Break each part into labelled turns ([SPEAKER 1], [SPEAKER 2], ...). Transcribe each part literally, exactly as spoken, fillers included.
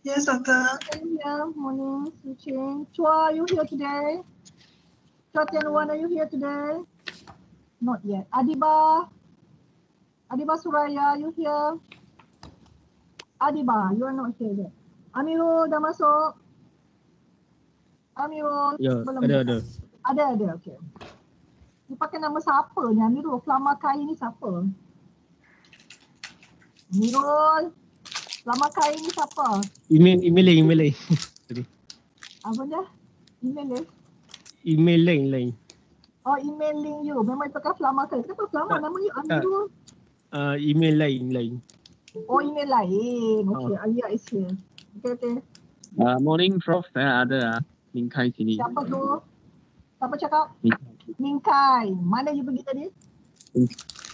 [SPEAKER 1] Yes, Doctor.
[SPEAKER 2] Yeah, morning, Suchin. Chua, are you here today? Chua Tianwan, are you here today? Not yet. Adiba, Adiba Suraya, are you here? Adiba, you are not here yet. Amirul dah masuk? Amirul,
[SPEAKER 3] Ya,
[SPEAKER 2] belum
[SPEAKER 3] ada,
[SPEAKER 2] datang?
[SPEAKER 3] ada.
[SPEAKER 2] Ada, ada, okey. Ni pakai nama siapa ni Amirul? Flamakai ni siapa? Amirul, Flamakai ni siapa?
[SPEAKER 3] Email, email lain, email lain. Sorry.
[SPEAKER 2] Apa dia? Email dia?
[SPEAKER 3] Email lain, lain.
[SPEAKER 2] Oh, email link you. Memang pakai Flamakai. Kenapa Flama?
[SPEAKER 3] Tak,
[SPEAKER 2] Nama you
[SPEAKER 3] tak.
[SPEAKER 2] Amirul.
[SPEAKER 3] Uh, email lain, lain.
[SPEAKER 2] Oh, email lain. Okey,
[SPEAKER 3] Oh.
[SPEAKER 2] Alia is here. Okey, okey.
[SPEAKER 4] Uh, morning, Prof. Saya ada uh, Ling Kai sini.
[SPEAKER 2] Siapa tu? Siapa cakap?
[SPEAKER 4] Ling
[SPEAKER 2] Mingkai. Mana you pergi tadi?
[SPEAKER 4] Ling.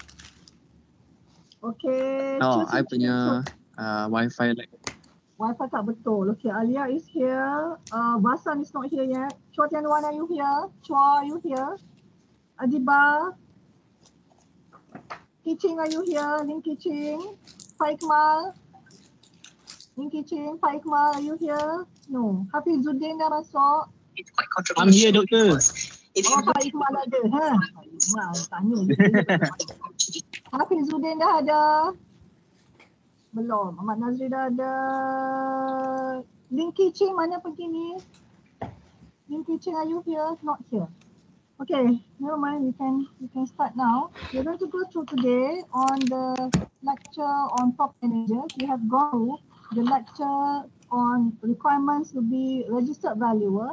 [SPEAKER 2] Okey.
[SPEAKER 4] Oh,
[SPEAKER 2] choose
[SPEAKER 4] I
[SPEAKER 2] and
[SPEAKER 4] punya
[SPEAKER 2] choose.
[SPEAKER 4] uh, Wi-Fi like.
[SPEAKER 2] Wi-Fi tak betul. Okey, Alia is here. Uh, Vasan is not here yet. Chua Tianwan, are you here? Chua, are you here? Adiba. Kiching, are you here? Ling Kiching. Faikmal. Ling Kiching. Faikmal, are you here? No. Hafizuddin dah masuk.
[SPEAKER 1] It's quite
[SPEAKER 3] I'm here,
[SPEAKER 1] controversial
[SPEAKER 3] doctor.
[SPEAKER 1] because if you
[SPEAKER 2] Oh,
[SPEAKER 1] look
[SPEAKER 2] Pak Iqmal ada. Ha? Pak Iqmal tanya je. Hafizuddin dah ada. Belum. Ahmad Nazri dah ada. Ling Kiching mana pergi ni? Ling Kiching, are you here? Not here. Okay, never mind. We can we can start now. We're going to go through today on the lecture on top managers. We have gone through the lecture on requirements to be registered valuer,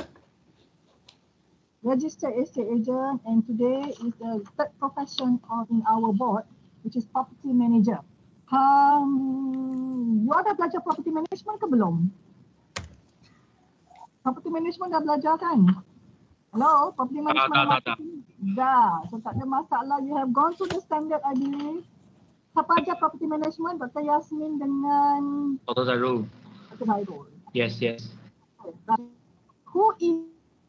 [SPEAKER 2] registered estate agent, and today is the third profession of in our board, which is property manager. Um, you dah belajar property management ke belum? Property management dah belajar kan? Hello, property management
[SPEAKER 5] dah, dah, dah.
[SPEAKER 2] dah. So tak ada masalah. You have gone through the standard, I believe. Siapa aja property management? Doktor Yasmin dengan
[SPEAKER 5] Doctor Zairul.
[SPEAKER 2] Doktor Hairul.
[SPEAKER 5] Yes, yes.
[SPEAKER 2] Who is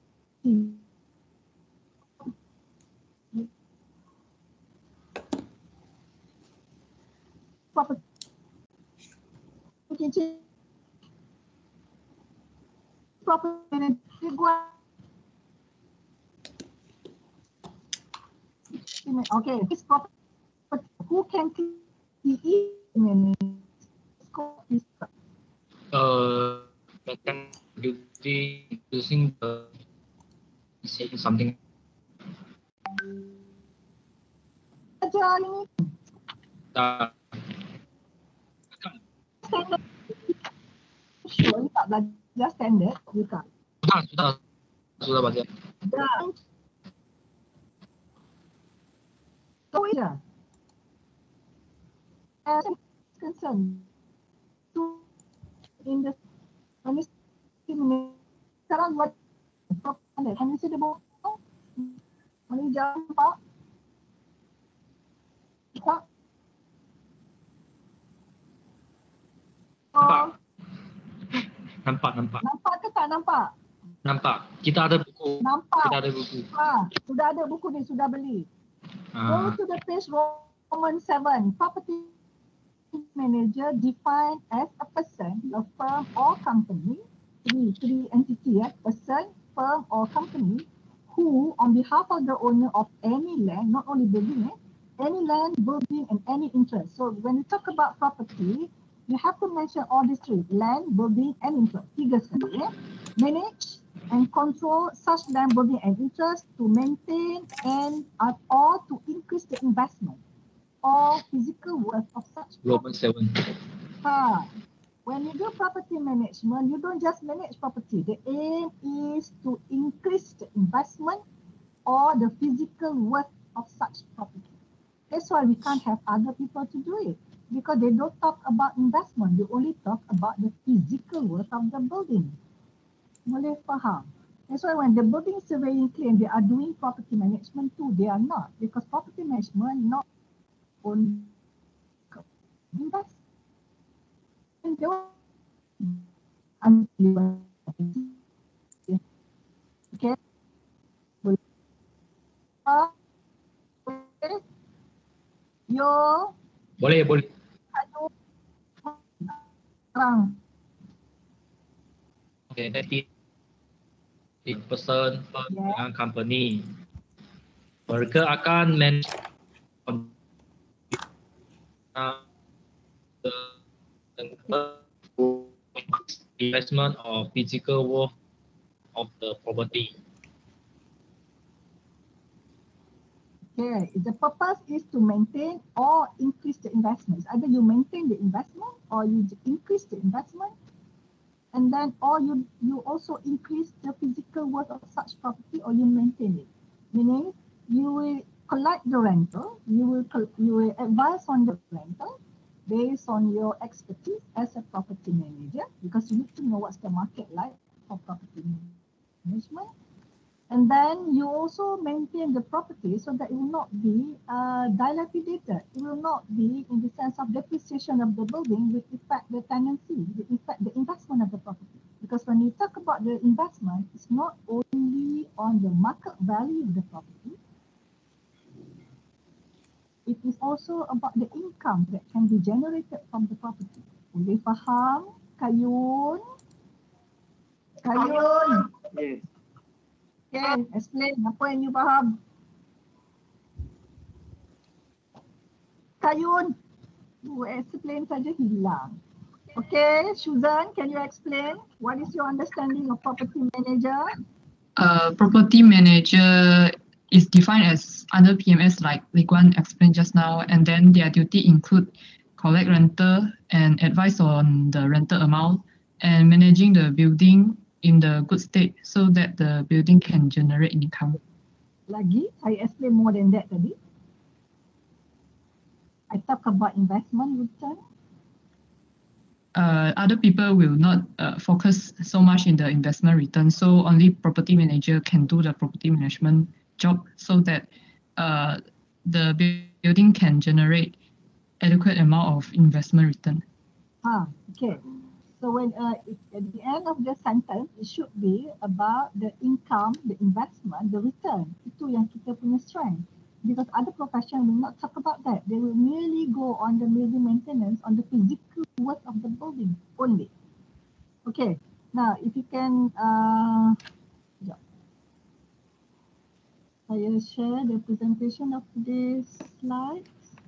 [SPEAKER 2] property property manager? Okay, this property, who can see manage?
[SPEAKER 5] Uh, can duty using the saying something.
[SPEAKER 2] Ajar ini
[SPEAKER 5] Uh,
[SPEAKER 2] standard. Sure, you tak belajar standard juga.
[SPEAKER 5] sudah, sudah, sudah baca.
[SPEAKER 2] Dan so je. As concern to in the sekarang buat apa? Kan mesti dia bawa. Mana jam pak? Pak.
[SPEAKER 5] Nampak? Nampak, nampak.
[SPEAKER 2] Nampak ke tak nampak?
[SPEAKER 5] Nampak. Kita ada buku.
[SPEAKER 2] Nampak.
[SPEAKER 5] Kita ada buku.
[SPEAKER 2] Ha, sudah ada buku ni, sudah beli. Go
[SPEAKER 5] Uh,
[SPEAKER 2] to the page Roman seven. Property manager defined as a person, a firm or company, three, three entity, yeah, person, firm or company, who on behalf of the owner of any land, not only building, eh, any land, building and any interest. So when we talk about property, you have to mention all these three, land, building and interest. Tiga sekali, eh. Manage and control such land, building and interest to maintain and uh, or to increase the investment or physical worth of such
[SPEAKER 5] Roman
[SPEAKER 2] property.
[SPEAKER 5] seven.
[SPEAKER 2] Ha. When you do property management, you don't just manage property. The aim is to increase the investment or the physical worth of such property. That's why we can't have other people to do it, because they don't talk about investment. They only talk about the physical worth of the building. Boleh faham? That's why when the building surveying claim they are doing property management too, they are not, because property management not on invest. And they will- okay. Uh, okay. Yo,
[SPEAKER 5] Boleh, boleh.
[SPEAKER 2] aduh, terang.
[SPEAKER 5] Okay, entity, person, firm,
[SPEAKER 2] Yeah.
[SPEAKER 5] dan company. Mereka akan manage investment or physical worth of the property.
[SPEAKER 2] Okay, the purpose is to maintain or increase the investments. Either you maintain the investment or you increase the investment, and then or you you also increase the physical worth of such property, or you maintain it. Meaning you will collect the rental, you will you will advise on the rental based on your expertise as a property manager, because you need to know what's the market like for property management. And then you also maintain the property so that it will not be uh, dilapidated. It will not be in the sense of depreciation of the building with effect the tenancy, the effect the investment of the property. Because when you talk about the investment, it's not only on the market value of the property. It is also about the income that can be generated from the property. Boleh faham, Kayun? Kayun.
[SPEAKER 4] Yes.
[SPEAKER 2] Okay, explain apa yang you faham. Kayun, you explain saja hilang. Okay, Suzan, can you explain what is your understanding of property manager?
[SPEAKER 1] Uh, property manager is defined as under P M S, like Lee Guan explained just now, and then their duty include collect rental and advise on the rental amount and managing the building in the good state so that the building can generate income.
[SPEAKER 2] Lagi, I explain more than that tadi. I talk about investment return.
[SPEAKER 1] Uh, other people will not uh, focus so much in the investment return, so only property manager can do the property management job so that uh, the building can generate adequate amount of investment return.
[SPEAKER 2] Ah, okay. So when uh, it, at the end of the sentence, it should be about the income, the investment, the return. Itu yang kita punya strength. Because other profession will not talk about that. They will merely go on the building maintenance, on the physical worth of the building only. Okay. Now, if you can, uh, sekejap. Saya share the presentation of today's slides.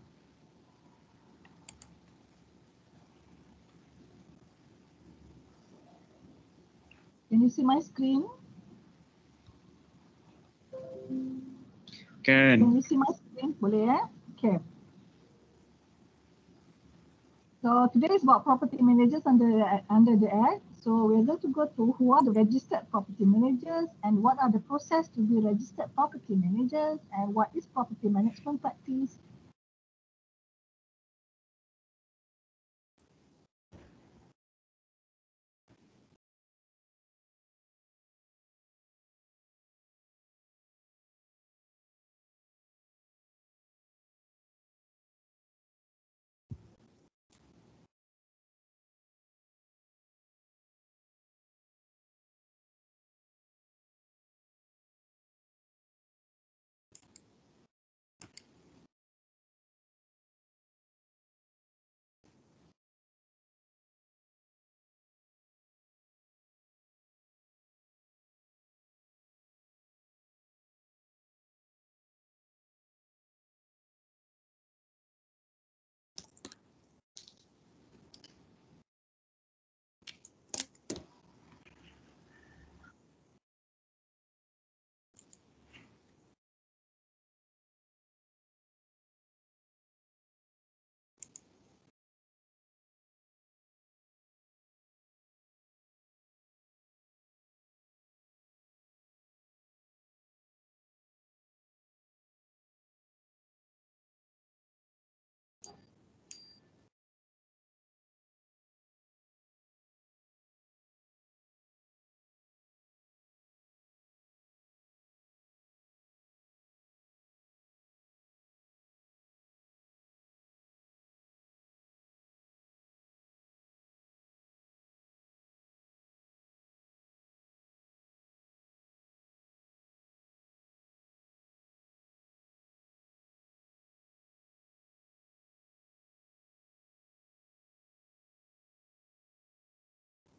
[SPEAKER 2] Can you see my screen?
[SPEAKER 4] Can.
[SPEAKER 2] Can you see my screen? Boleh eh? Okay. So today is about property managers under, under the Act. So we're going to go to who are the registered property managers and what are the process to be registered property managers and what is property management practice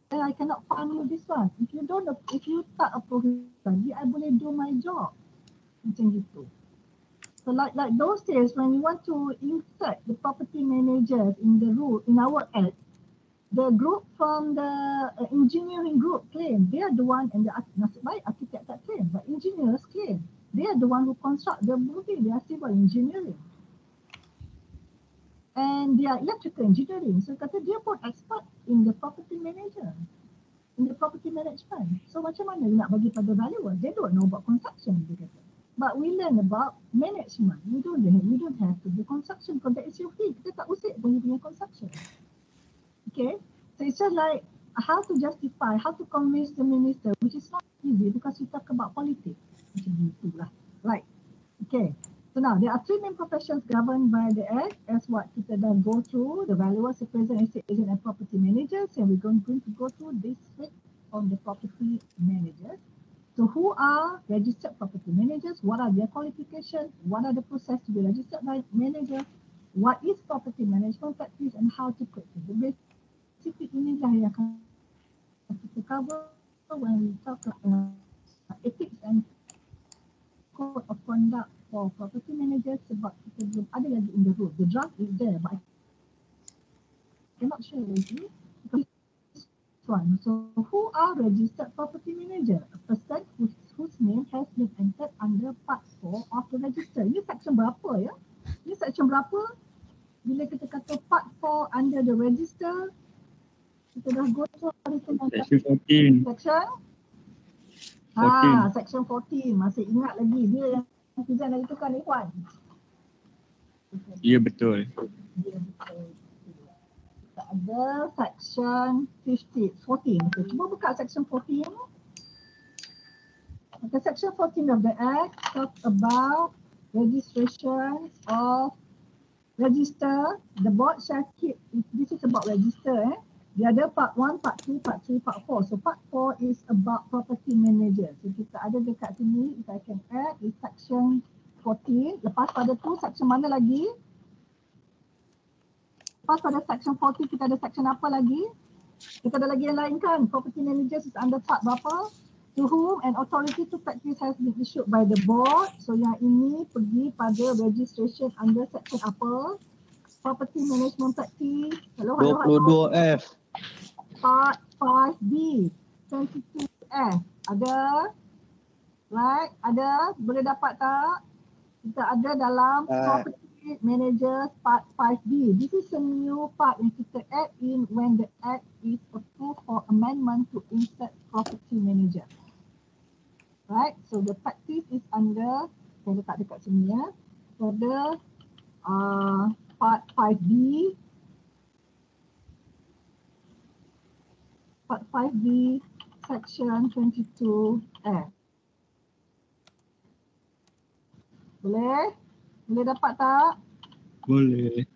[SPEAKER 2] I cannot fund you this one. If you don't, if you tak approve lagi, I boleh do my job. Macam gitu. So like like those days when we want to insert the property managers in the rule in our act, the group from the uh, engineering group claim they are the one, and the nasib baik architect tak claim, but engineers claim they are the one who construct the building. They are civil engineering and they are electrical engineering. So kata dia pun expert in the property manager, in the property management. So macam mana nak bagi pada valuer? They don't know about construction, dia kata. But we learn about management. We don't learn, we don't have to do construction because that is your field. Kita tak usik pun you punya construction. Okay, so it's just like how to justify, how to convince the minister, which is not easy because we talk about politics. Macam itulah, right? Okay, so now there are three main professions governed by the Act as what kita dah go through: the valuers, appraiser, estate agent, and property managers. And we're going, going to go through this week on the property managers. So who are registered property managers? What are their qualifications? What are the process to be registered by manager? What is property management practice and how to practice? Basically inilah yang akan kita cover when we talk about uh, ethics and code of conduct for property managers, sebab kita belum ada lagi in the rule. The draft is there, but I cannot share with you because this one. So who are registered property manager? A person whose, whose name has been entered under part four of the register. Ini section berapa ya? Ini section berapa? Bila kita kata part four under the register, kita dah go through
[SPEAKER 4] Section fourteen.
[SPEAKER 2] Section?
[SPEAKER 4] fourteen.
[SPEAKER 2] Ah, section fourteen. Masih ingat lagi. Dia yang Fizan dah itu kan, Ikhwan?
[SPEAKER 4] Ya, betul.
[SPEAKER 2] Dia betul. Kita ada section fifteen, fourteen. Okay, cuba buka section fourteen. Okay, section fourteen of the Act talk about registration of register. The board shall keep, this is about register eh. Dia ada part one, part two, part three, part four. So part four is about property manager. So kita ada dekat sini, if I can add, is section fourteen. Lepas pada tu, section mana lagi? Lepas pada section fourteen, kita ada section apa lagi? Kita ada lagi yang lain kan? Property managers is under part berapa? To whom an authority to practice has been issued by the board. So yang ini pergi pada registration under section apa? Property management practice. Hello, hello,
[SPEAKER 6] dua puluh dua F.
[SPEAKER 2] Part five B, twenty-two F. Ada? Right? Ada? Boleh dapat tak? Kita ada dalam
[SPEAKER 6] Uh,
[SPEAKER 2] property managers part five B. This is a new part yang kita add in when the act is approved for amendment to insert property manager. Right? So the practice is under, saya letak dekat sini ya. Pada uh, part five B. Part five B, section twenty-two F. Boleh? Boleh dapat tak?
[SPEAKER 4] Boleh.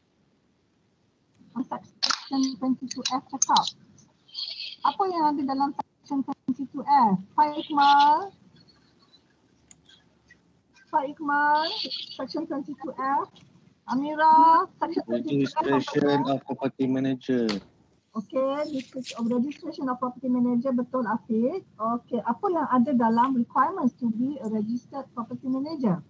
[SPEAKER 2] Section twenty-two F cakap. Apa yang ada dalam section twenty-two F? Pak Iqmal? Pak Iqmal, section twenty-two F. Amira, section twenty-two F.
[SPEAKER 6] Registration of property manager.
[SPEAKER 2] Okay, this of registration of property manager, betul Afiq. Okay, apa yang ada dalam requirements to be a registered property manager?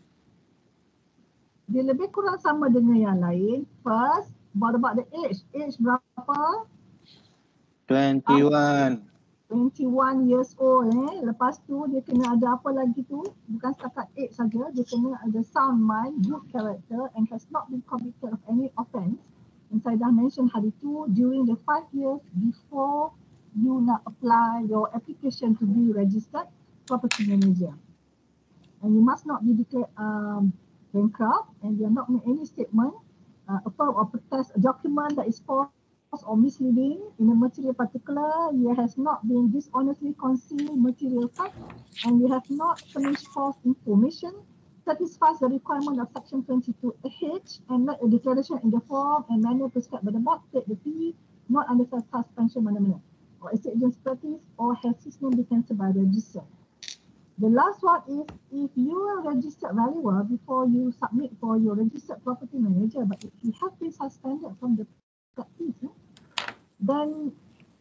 [SPEAKER 2] Dia lebih kurang sama dengan yang lain. First, what about the age? Age berapa?
[SPEAKER 6] twenty-one.
[SPEAKER 2] twenty-one years old eh. Lepas tu dia kena ada apa lagi tu? Bukan setakat age saja, dia kena ada sound mind, good character and has not been convicted of any offence. And saya dah mention hari tu, during the five years before you nak apply your application to be registered property manager. And you must not be declared um, bankrupt and you are not make any statement, uh, a form or protest, a document that is false or misleading in a material particular. You has not been dishonestly concealed material fact and you have not furnished false information. Satisfies the requirement of section twenty-two H and make a declaration in the form and manner prescribed by the board, take the fee, not under suspension mana-mana, or estate agent's practice, or has his name been cancelled by register. The last one is if you are registered valuer before you submit for your registered property manager, but if you have been suspended from the practice, eh, then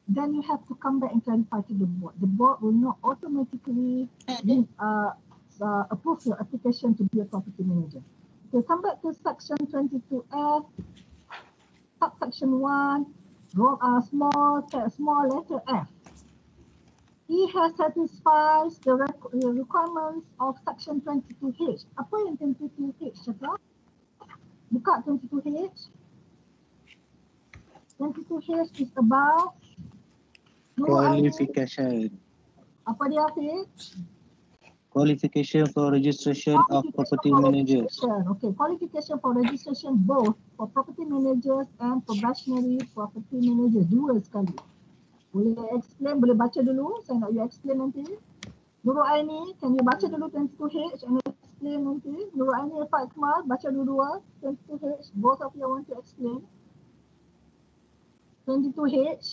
[SPEAKER 2] then you have to come back and clarify to the board. The board will not automatically uh, uh, approve your application to be a property manager. Okay, come back to section twenty-two F, subsection one, roll uh, small, small letter F. He has satisfied the requ requirements of section twenty-two H. Apa yang twenty-two H cakap? Buka twenty-two H. twenty-two H is about
[SPEAKER 6] Qualification.
[SPEAKER 2] Apa dia, Hafiz?
[SPEAKER 6] Qualification for registration of property
[SPEAKER 2] for
[SPEAKER 6] managers.
[SPEAKER 2] registration. Okay, qualification for registration both for property managers and probationary property managers. Dua sekali. Boleh explain, boleh baca dulu. Saya nak you explain nanti. Nurul Aini, can you baca dulu twenty-two H and explain nanti. Nurul Aini, Pak Ikmal, baca dulu dua twenty-two H. Both of you want to explain. twenty-two H.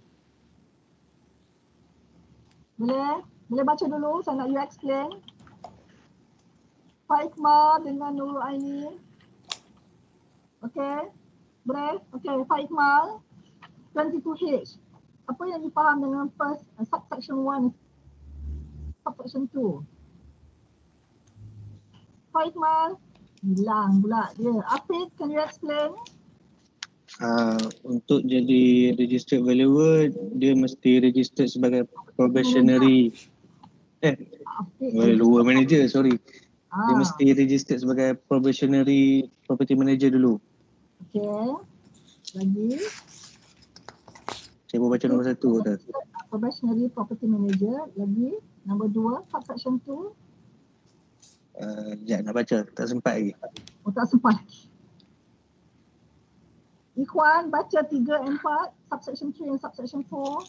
[SPEAKER 2] Boleh? Boleh baca dulu, saya nak you explain. Pak Ikmal dengan Nurul Aini. Okay? Boleh? Okay, Pak Ikmal. twenty-two H. Apa yang dipaham dengan first uh, subsection one, subsection two? Pak Ikmal. Hilang pula dia. Afid, can you explain?
[SPEAKER 6] Uh, untuk jadi registered valuer, dia mesti registered sebagai probationary. Eh, valuer manager, sorry. Dia
[SPEAKER 2] Ah,
[SPEAKER 6] mesti registered sebagai probationary property manager dulu.
[SPEAKER 2] okay. Lagi.
[SPEAKER 6] Saya baru baca nombor satu dah.
[SPEAKER 2] Probationary property manager. Lagi. Nombor dua, subsection two.
[SPEAKER 6] Uh, sekejap nak baca, tak sempat lagi.
[SPEAKER 2] Oh, tak sempat lagi. Ikhwan, baca tiga and empat, subsection three and subsection four.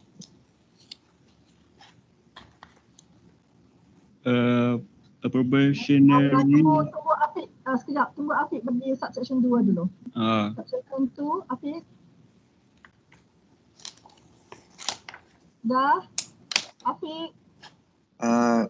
[SPEAKER 7] Uh, a
[SPEAKER 2] Ah,
[SPEAKER 7] probationary.
[SPEAKER 2] tunggu, tunggu Afiq. Ah, sekejap, tunggu Afiq pergi subsection dua dulu.
[SPEAKER 7] Uh,
[SPEAKER 2] Subsection two, Afiq. Dah? Afiq.
[SPEAKER 6] Uh,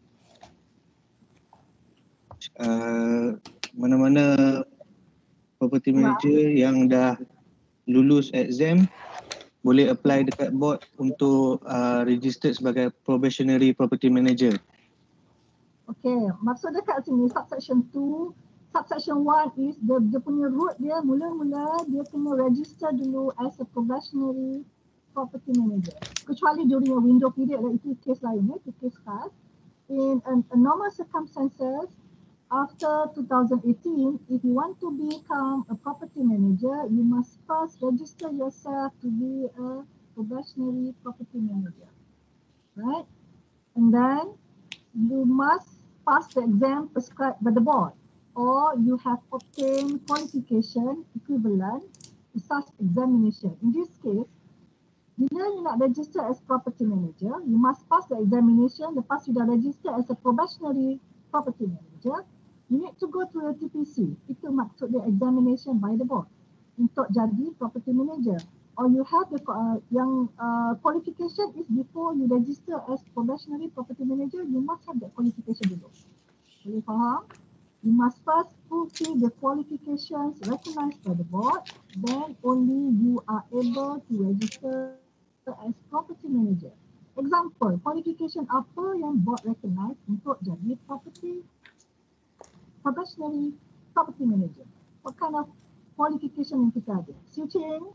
[SPEAKER 6] uh, mana-mana property manager yang dah lulus exam boleh apply dekat board untuk uh, registered sebagai probationary property manager.
[SPEAKER 2] Okay, maksud dekat sini subsection two, subsection one is dia, dia punya route dia mula-mula dia kena register dulu as a probationary property manager. Kecuali during a window period, lah, itu case lain, ya, itu case khas. In a, a normal circumstances, after two thousand eighteen, if you want to become a property manager, you must first register yourself to be a probationary property manager, right? And then you must pass the exam prescribed by the board, or you have obtained qualification equivalent to such examination. In this case, bila you nak register as property manager, you must pass the examination. Lepas you dah register as a probationary property manager, you need to go to a T P C. Itu maksud dia examination by the board untuk jadi property manager. Or you have the uh, yang uh, qualification is before you register as probationary property manager, you must have that qualification dulu. Boleh faham? You must first fulfill the qualifications recognized by the board, then only you are able to register as property manager. Example, qualification apa yang board recognize untuk jadi property probationary property manager? What kind of qualification yang kita ada? Siu Ching?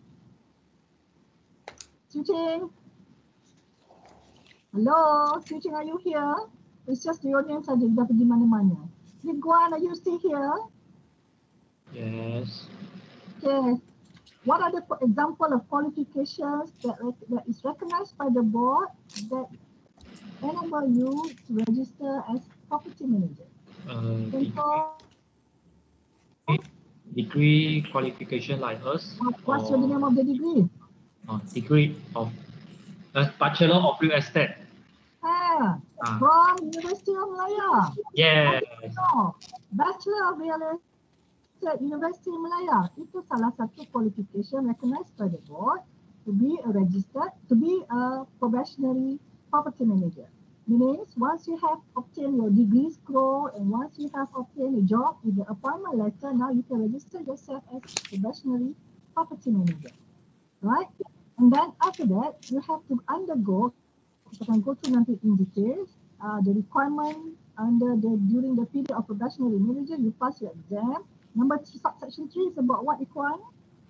[SPEAKER 2] Siu Ching? Hello, Siu Ching, are you here? It's just your name saja, dah pergi mana-mana. Lee Guan, are you still here?
[SPEAKER 5] Yes.
[SPEAKER 2] Okay. What are the co- example of qualifications that, rec- that is recognized by the board that enable you to register as property manager?
[SPEAKER 5] Uh,
[SPEAKER 2] Contoh,
[SPEAKER 5] degree qualification like us.
[SPEAKER 2] what's your name of the degree?
[SPEAKER 5] Uh, degree of uh, Bachelor of Real Estate.
[SPEAKER 2] Ah,
[SPEAKER 5] Ah.
[SPEAKER 2] from University of Malaya.
[SPEAKER 5] Yes.
[SPEAKER 2] No, Bachelor of Real Estate, University of Malaya. Itu salah satu qualification recognized by the board to be a registered, to be a probationary property manager. Means once you have obtained your degree scroll and once you have obtained a job with the appointment letter, now you can register yourself as probationary property manager, right? And then after that, you have to undergo, you can go through nanti in details, uh, the requirement under the, during the period of probationary manager, you pass your exam. Number three, subsection three is about what, Ikhwan?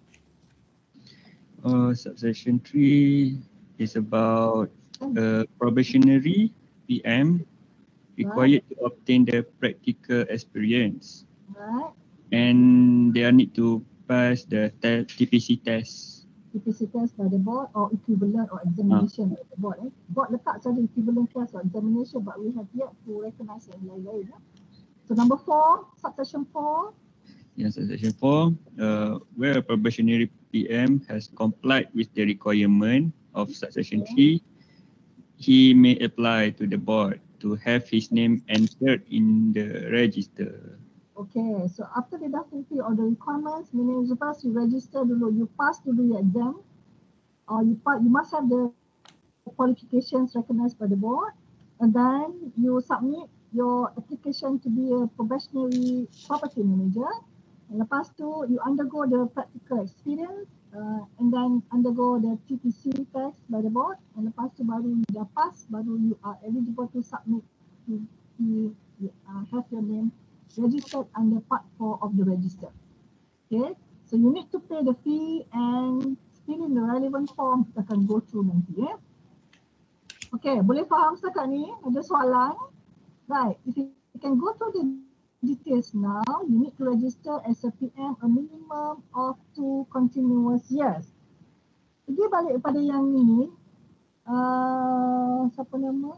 [SPEAKER 7] Uh, subsection three is about uh, probationary P M required to obtain the practical experience,
[SPEAKER 2] Right.
[SPEAKER 7] and they need to pass the te- T P C test.
[SPEAKER 2] T P C test by the board or equivalent or examination by the board. Eh? Board letak saja equivalent test or examination, but we have yet to recognize yang lain-lain. Eh? So number four, subsection four.
[SPEAKER 7] Yes, subsection four, uh, where a probationary P M has complied with the requirement of subsection three, he may apply to the board to have his name entered in the register.
[SPEAKER 2] Okay, so after the fulfill all the requirements, meaning first you register dulu, you pass dulu your exam, or you pass, you must have the qualifications recognized by the board, and then you submit your application to be a probationary property manager. And lepas tu, you undergo the practical experience, uh, and then undergo the T P C test by the board, and lepas tu baru you dah pass, baru you are eligible to submit to, to uh, have your name registered under part four of the register. Okay, so you need to pay the fee and fill in the relevant form kita akan go through nanti. Eh? Okay, boleh faham setakat ni? Ada soalan? Right, if you can go through the details now, you need to register as a P M a minimum of two continuous years. Pergi balik pada yang ini, uh, siapa nama?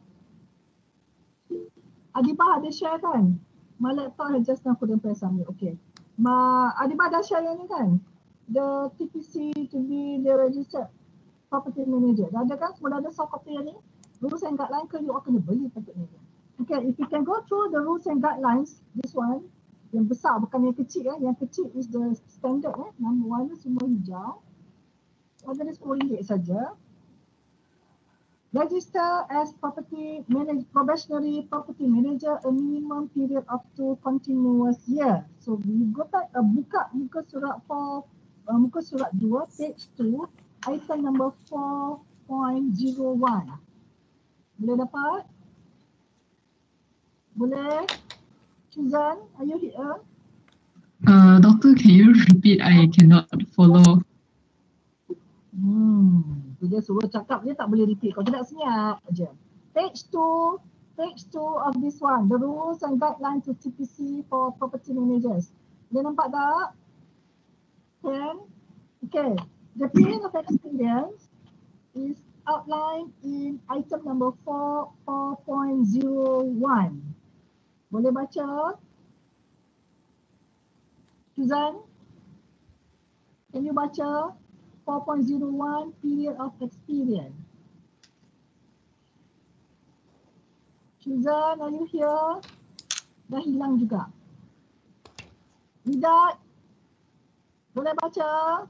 [SPEAKER 2] Adibah ada share kan? My laptop has just now couldn't press submit. Okay. Ma Adibah dah share yang ni kan? The T P C to be the registered property manager. Dah ada kan? Semua dah ada soft copy yang ni? Rules and guidelines ke you akan beli patutnya. Okay, if you can go through the rules and guidelines, this one, yang besar bukan yang kecil eh. Yang kecil is the standard eh. Nama warna semua hijau. Harga dia sepuluh ringgit saja. Register as property manager, probationary property manager a minimum period of two continuous year. So we go back, uh, buka muka surat four, uh, muka surat dua, page two, item number four point zero one. Boleh dapat? Boleh? Suzan, are you here?
[SPEAKER 1] Uh, doctor, can you repeat? I cannot follow.
[SPEAKER 2] Hmm, tu dia suruh cakap, dia tak boleh repeat. Kalau tidak senyap aja. Page two, page two of this one, the rules and guidelines to T P C for property managers. Dia nampak tak? Can? Okay, the period of experience is outlined in item number four point zero one. Boleh baca? Suzan? Can you baca? four point zero one period of experience. Suzan, are you here? Dah hilang juga. Tidak. Boleh baca?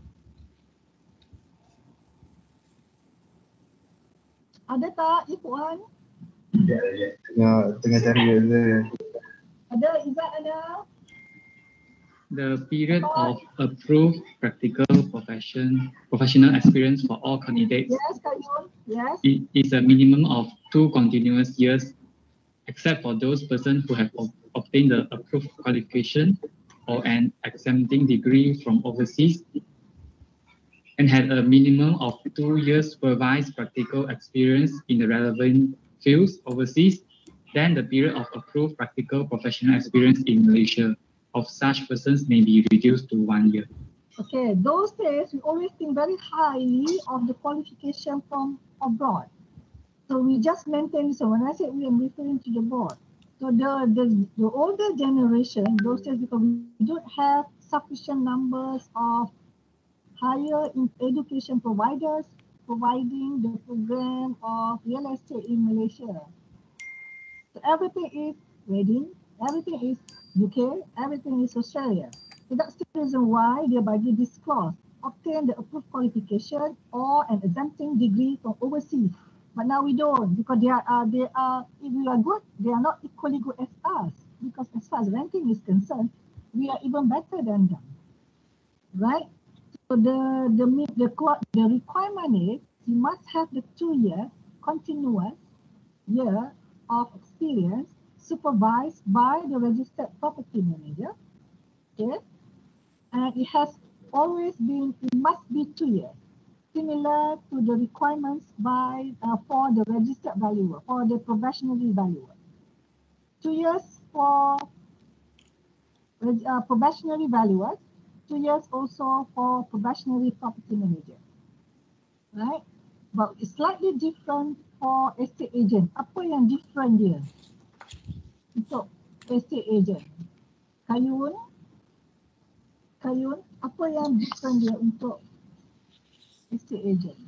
[SPEAKER 2] Ada tak Ikhwan?
[SPEAKER 8] Ya, ya. Tengah, tengah cari ada.
[SPEAKER 2] Ada, Izzat ada?
[SPEAKER 9] The period of approved practical profession professional experience for all candidates
[SPEAKER 2] Yes, Kayun. Yes.
[SPEAKER 9] i- is a minimum of two continuous years, except for those persons who have ob- obtained the approved qualification or an exempting degree from overseas and had a minimum of two years supervised practical experience in the relevant fields overseas. Then the period of approved practical professional experience in Malaysia of such persons may be reduced to one year.
[SPEAKER 2] Okay, those days we always think very highly of the qualification from abroad. So we just maintain, so when I say we, I'm referring to the board. So the, the, the older generation, those days because we don't have sufficient numbers of higher in education providers providing the program of real estate in Malaysia. So everything is wedding, everything is U K, everything is Australia. So that's the reason why they bagi this clause, obtain the approved qualification or an exempting degree from overseas. But now we don't, because they are, uh, they are, if we are good, they are not equally good as us. Because as far as ranking is concerned, we are even better than them, right? the the the the requirement is you must have the two year continuous year of experience supervised by the registered property manager. Okay, and it has always been, it must be two years, similar to the requirements by uh, for the registered valuer, for the probationary valuer. Two years for uh, probationary valuers, two years also for probationary property manager, right? But it's slightly different for estate agent. Apa yang different dia untuk estate agent? Kayun, Kayun, apa yang different dia untuk estate agent?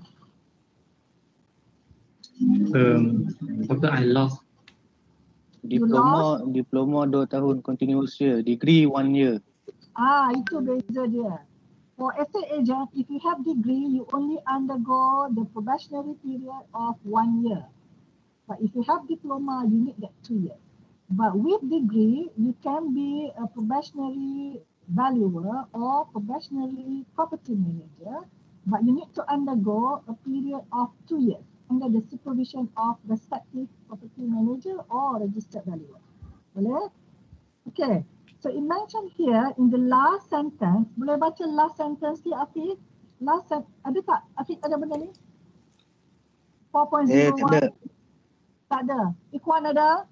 [SPEAKER 9] Um, Doctor, I lost.
[SPEAKER 6] Diploma, diploma dua tahun continuous year, degree one year.
[SPEAKER 2] Ah, itu beza dia. For estate agent, if you have degree, you only undergo the probationary period of one year. But if you have diploma, you need that two years. But with degree, you can be a probationary valuer or probationary property manager, but you need to undergo a period of two years under the supervision of respective property manager or registered valuer. Boleh? Okay. So it mentioned here in the last sentence, boleh baca last sentence ni Afiq? Last sentence, ada tak? Afiq ada benda ni? four point zero one?
[SPEAKER 6] Eh, tak ada.
[SPEAKER 2] Tak ada. Ikhwan ada?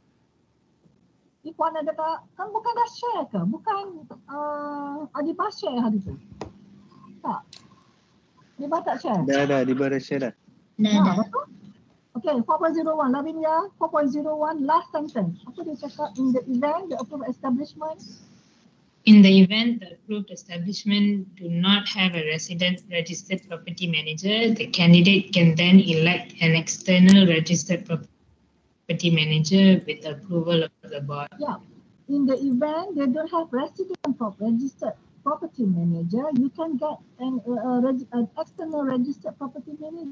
[SPEAKER 2] Ikhwan ada tak? Kan bukan dah share ke? Bukan uh, Adibah share hari tu? Tak? Adibah tak share?
[SPEAKER 6] Dah, dah, Adibah dah share dah.
[SPEAKER 2] Nah, betul? Okay, four point zero one, Lavinia, four point zero one, last sentence. Apa dia cakap? In the event, the approved establishment.
[SPEAKER 10] In the event the approved establishment do not have a resident registered property manager, the candidate can then elect an external registered property manager with approval of the board.
[SPEAKER 2] Yeah, in the event they don't have resident pro registered property manager, you can get an, uh, reg an external registered property manager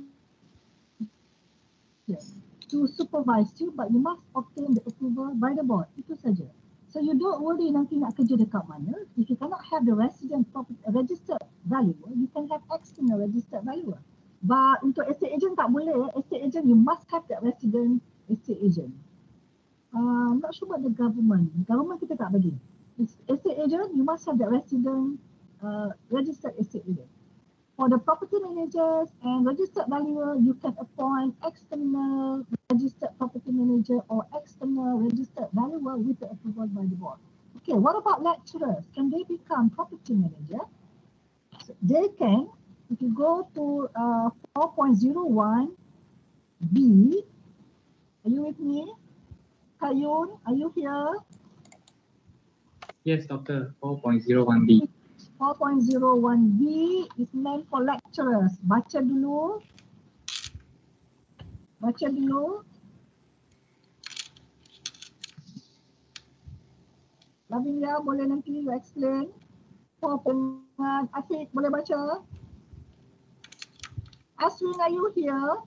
[SPEAKER 2] to supervise you, but you must obtain the approval by the board. Itu saja. So you don't worry nanti nak kerja dekat mana. If you cannot have the resident property uh, registered valuer, you can have external registered valuer. But untuk estate agent tak boleh. Estate agent you must have that resident estate agent. Uh, I'm not sure about the government. Government kita tak bagi. Estate agent you must have that resident uh, registered estate agent. For the property managers and registered valuer, you can appoint external registered property manager or external registered valuer with the approval by the board. Okay, what about lecturers? Can they become property manager? So they can. If you go to uh, four point zero one B, are you with me? Kayun, are you here?
[SPEAKER 9] Yes, Doctor, four point zero one B.
[SPEAKER 2] four point zero one B is meant for lecturers. Baca dulu. Baca dulu. Lavinia, boleh nanti you explain. For pengan Afiq, boleh baca? Aswin, are you here?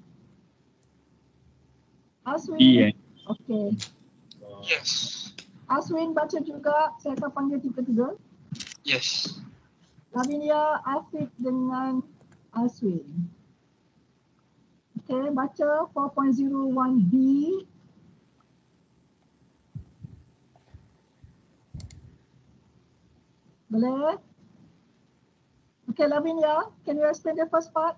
[SPEAKER 2] Aswin?
[SPEAKER 7] Yeah.
[SPEAKER 2] Okay.
[SPEAKER 5] Yes.
[SPEAKER 2] Aswin baca juga. Saya akan panggil tiga-tiga.
[SPEAKER 5] Yes.
[SPEAKER 2] Lavinia, Afiq dengan Aswin. Okay, baca four point zero one B. Boleh? Okay, Lavinia, can you explain the first part?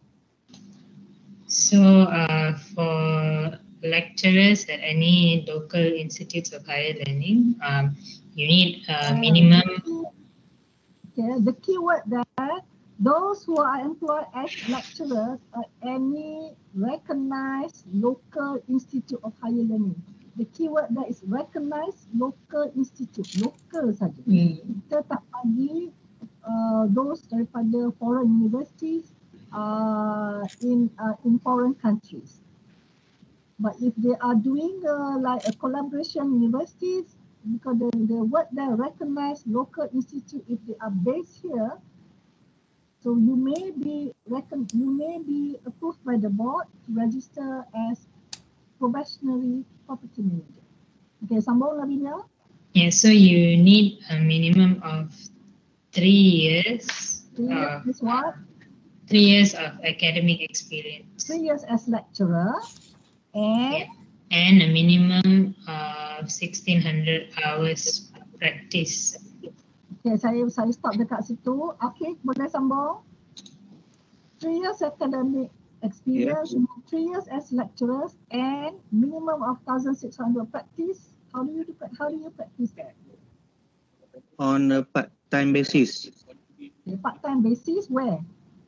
[SPEAKER 10] So uh, for lecturers at any local institutes of higher learning, um, you need a minimum.
[SPEAKER 2] Okay, the key word there, those who are employed as lecturers at any recognized local institute of higher learning. The key word there is recognized local institute, local saja.
[SPEAKER 10] Hmm.
[SPEAKER 2] Kita tak bagi uh, those daripada foreign universities uh, in uh, in foreign countries. But if they are doing uh, like a collaboration universities, because the, the word there recognized local institute, if they are based here, so you may be reckon you may be approved by the board to register as probationary property manager. Okay, sambung Lavinia.
[SPEAKER 10] Yeah, so you need a minimum of three years
[SPEAKER 2] Three years
[SPEAKER 10] Uh,
[SPEAKER 2] is what?
[SPEAKER 10] Three years of academic experience.
[SPEAKER 2] Three years as lecturer and
[SPEAKER 10] Yeah. And a minimum of sixteen hundred hours practice.
[SPEAKER 2] okay, saya saya stop dekat situ. Okey, boleh sambung. Three years academic experience,
[SPEAKER 6] Yeah.
[SPEAKER 2] three years as lecturers, and minimum of one thousand six hundred practice. How do you do How do you practice that?
[SPEAKER 6] On a part-time basis.
[SPEAKER 2] Okay, part-time basis where?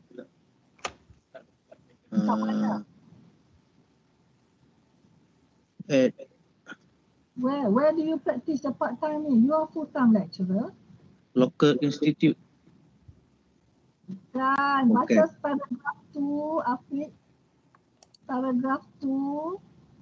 [SPEAKER 2] Dekat mana?
[SPEAKER 6] Uh, at
[SPEAKER 2] Where? Where do you practice the part-time ni? You are full-time lecturer.
[SPEAKER 6] local institute.
[SPEAKER 2] Kan,
[SPEAKER 6] Okay.
[SPEAKER 2] baca paragraf tu, Afiq. Paragraf tu.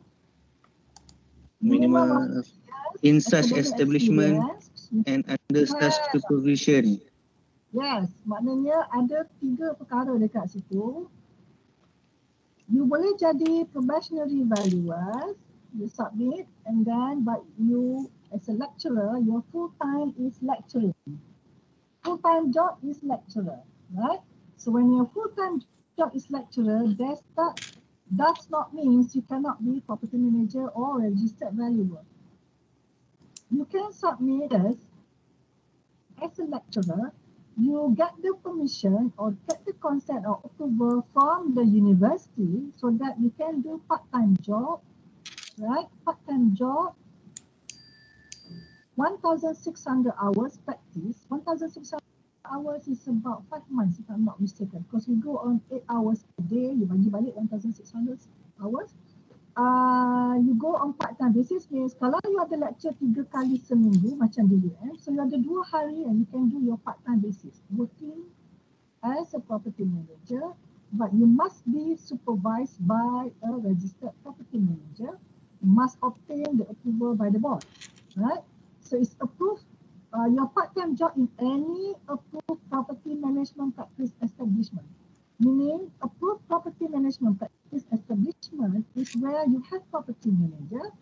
[SPEAKER 6] Minimum of- in such
[SPEAKER 2] academic
[SPEAKER 6] establishment
[SPEAKER 2] experience.
[SPEAKER 6] and under such
[SPEAKER 2] Yes.
[SPEAKER 6] supervision.
[SPEAKER 2] Yes, maknanya ada tiga perkara dekat situ. You boleh jadi probationary valuers, you submit, and then but you as a lecturer, your full time is lecturing. Full time job is lecturer, right? So when your full time job is lecturer, that's that does not mean you cannot be property manager or registered valuer. You can submit as as a lecturer. You get the permission or get the consent or approval from the university so that you can do part-time job, right? Part-time job, one thousand six hundred hours practice. one thousand six hundred hours is about five months if I'm not mistaken, because we go on eight hours a day, you bagi balik one thousand six hundred hours. Uh, you go on part-time basis means kalau you ada lecture tiga kali seminggu macam D U M, so you ada dua hari and you can do your part-time basis working as a property manager, but you must be supervised by a registered property manager. You must obtain the approval by the board, right? So it's approved. Uh, your part-time job in any approved property management practice establishment. Meaning, approved property management practice establishment is where you have property manager.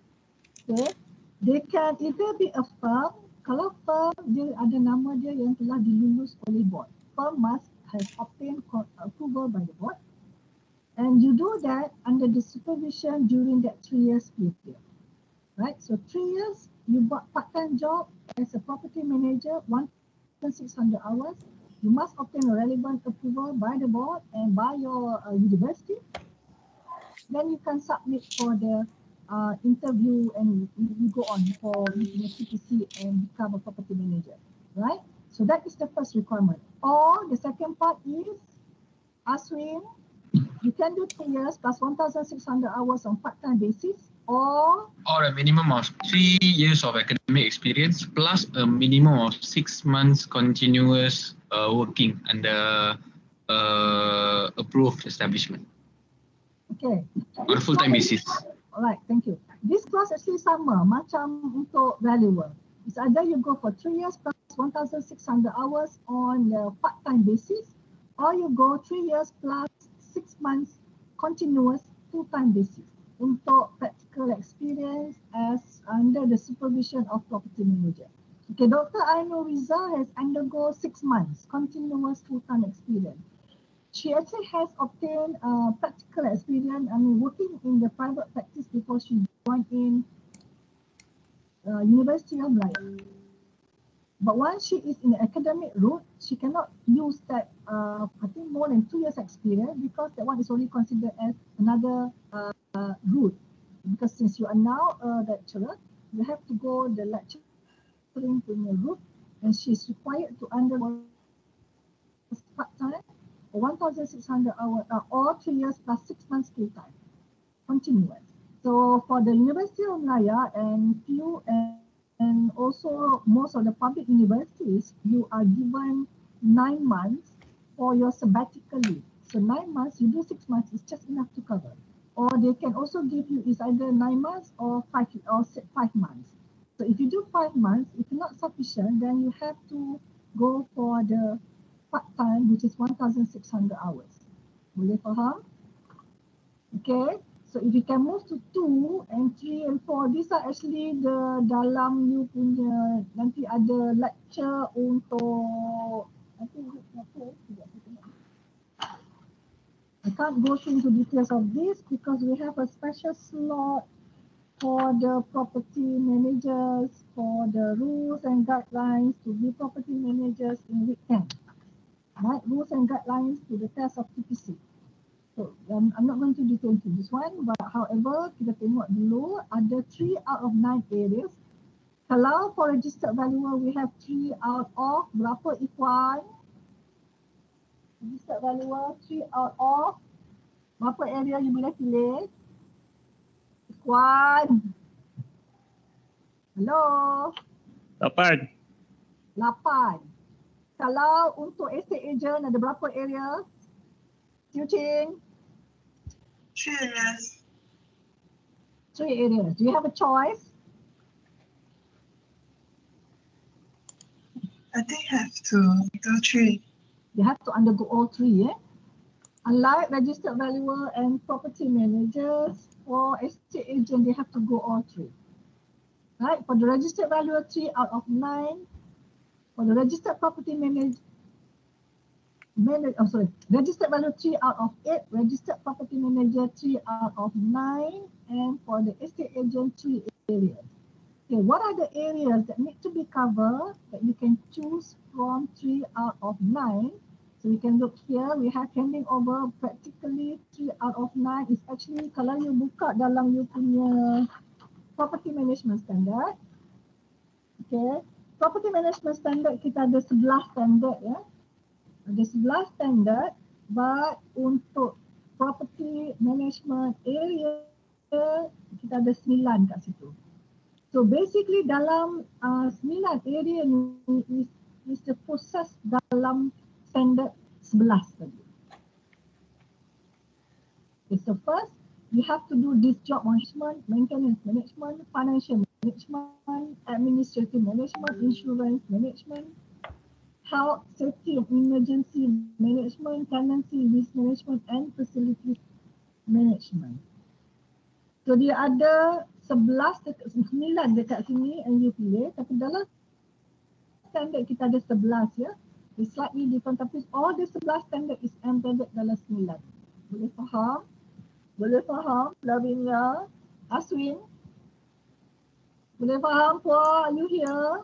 [SPEAKER 2] Okay, they can either be a firm. Kalau firm, dia ada nama dia yang telah dilulus oleh board. Firm must have obtained approval by the board, and you do that under the supervision during that three years period. Right, so three years you buat part-time job as a property manager, one thousand six hundred hours. You must obtain a relevant approval by the board and by your uh, university. Then you can submit for the uh, interview and you, you go on for your C P C and become a property manager, right? So that is the first requirement. Or the second part is, Aswin, you can do two years plus one thousand six hundred hours on part-time basis, or
[SPEAKER 11] or a minimum of three years of academic experience plus a minimum of six months continuous uh, working under uh, approved establishment
[SPEAKER 2] okay,
[SPEAKER 11] on a full-time basis.
[SPEAKER 2] Alright, thank you. This class actually sama macam untuk valuer. It's either you go for three years plus one thousand six hundred hours on the part-time basis, or you go three years plus six months continuous full-time basis untuk practical experience as under the supervision of property manager. Okay, Doctor Ainul Riza has undergo six months continuous full-time experience. She actually has obtained uh, practical experience, I mean working in the private practice before she joined in uh, University of Malaya. But once she is in the academic route, she cannot use that, uh, I think more than two years experience, because that one is only considered as another uh, uh, route. Because since you are now a lecturer, you have to go the lecturing route, and she is required to undergo part-time or one thousand six hundred hours uh, or three years plus six months full-time, continuous. So for the University of Malaya and few and And also most of the public universities, you are given nine months for your sabbatical leave. So nine months, you do six months, is just enough to cover. Or they can also give you is either nine months or five or five months. So if you do five months, if not sufficient, then you have to go for the part-time, which is one thousand six hundred hours. Boleh faham? Okay. So if you can move to two and three and four, these are actually the dalam you punya nanti ada lecture untuk I think it's okay. I can't go into details of this because we have a special slot for the property managers, for the rules and guidelines to be property managers in week ten. Right, rules and guidelines to the test of T P C. So um, I'm not going to detail into this one, but however, kita tengok dulu ada three out of nine areas. Kalau for registered valuer, we have three out of berapa Ikhwan? Registered valuer, three out of berapa area you boleh pilih? Ikhwan. Hello?
[SPEAKER 7] Lapan.
[SPEAKER 2] Lapan. Kalau untuk estate agent ada berapa area? Tiu Ching?
[SPEAKER 12] Three areas.
[SPEAKER 2] Three areas. Do you have a choice?
[SPEAKER 12] I think have to go three.
[SPEAKER 2] You have to undergo all three, eh? Unlike registered valuer and property managers, for estate agent, they have to go all three. Right? For the registered valuer, three out of nine. For the registered property manager, manage, oh sorry, registered valuer, three out of eight. Registered property manager, three out of nine. And for the estate agent, three areas. Okay, what are the areas that need to be covered that you can choose from three out of nine? So we can look here, we have handing over practically three out of nine is actually kalau you buka dalam you punya property management standard. Okay, property management standard kita ada sebelas standard ya. Ada sebelas standard, but untuk property management area kita ada sembilan kat situ. So basically dalam uh, sembilan area ni is, is the proses dalam standard sebelas tadi. Okay, so first you have to do this job management, maintenance management, financial management, administrative management, insurance management, health, safety and emergency management, tenancy risk management and facilities management. So dia ada sebelas dekat sembilan dekat sini and you pilih, tapi dalam standard kita ada sebelas ya. It's slightly different tapi all the sebelas standard is embedded dalam sembilan. Boleh faham? Boleh faham Lavinia? Aswin? Boleh faham Puan? Are you here?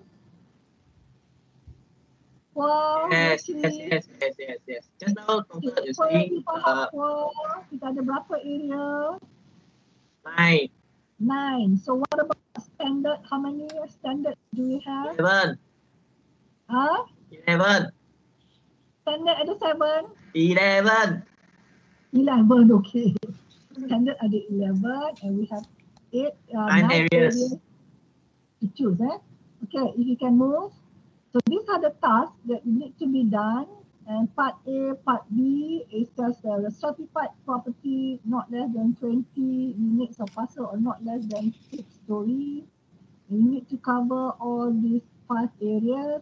[SPEAKER 2] Puan?
[SPEAKER 5] Yes, yes, yes, yes, yes, yes. Just now Comfort is saying uh,
[SPEAKER 2] kita ada berapa area?
[SPEAKER 5] nine.
[SPEAKER 2] Nine. So what about standard? How many standard do we have?
[SPEAKER 5] Eleven.
[SPEAKER 2] Huh?
[SPEAKER 5] Eleven.
[SPEAKER 2] Standard ada seven?
[SPEAKER 5] Eleven.
[SPEAKER 2] Eleven, okay. Standard ada eleven and we have eight, uh,
[SPEAKER 5] Nine
[SPEAKER 2] nine
[SPEAKER 5] areas.
[SPEAKER 2] areas to choose. Eh? Okay, if you can move. So these are the tasks that need to be done. And part A, part B is just uh, the stratified property not less than twenty units of parcel or not less than six stories. You need to cover all these five areas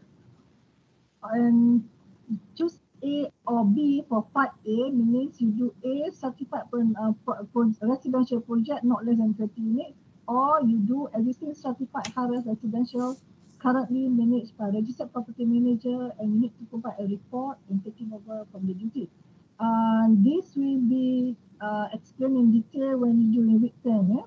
[SPEAKER 2] and choose A or B for part A means you do A certified uh, pro, pro, residential project not less than thirty units, or you do existing certified high-rise residential currently managed by registered property manager and you need to provide a report and taking over from the duty. Uh, this will be uh, explained in detail when you do in week ten. Yeah?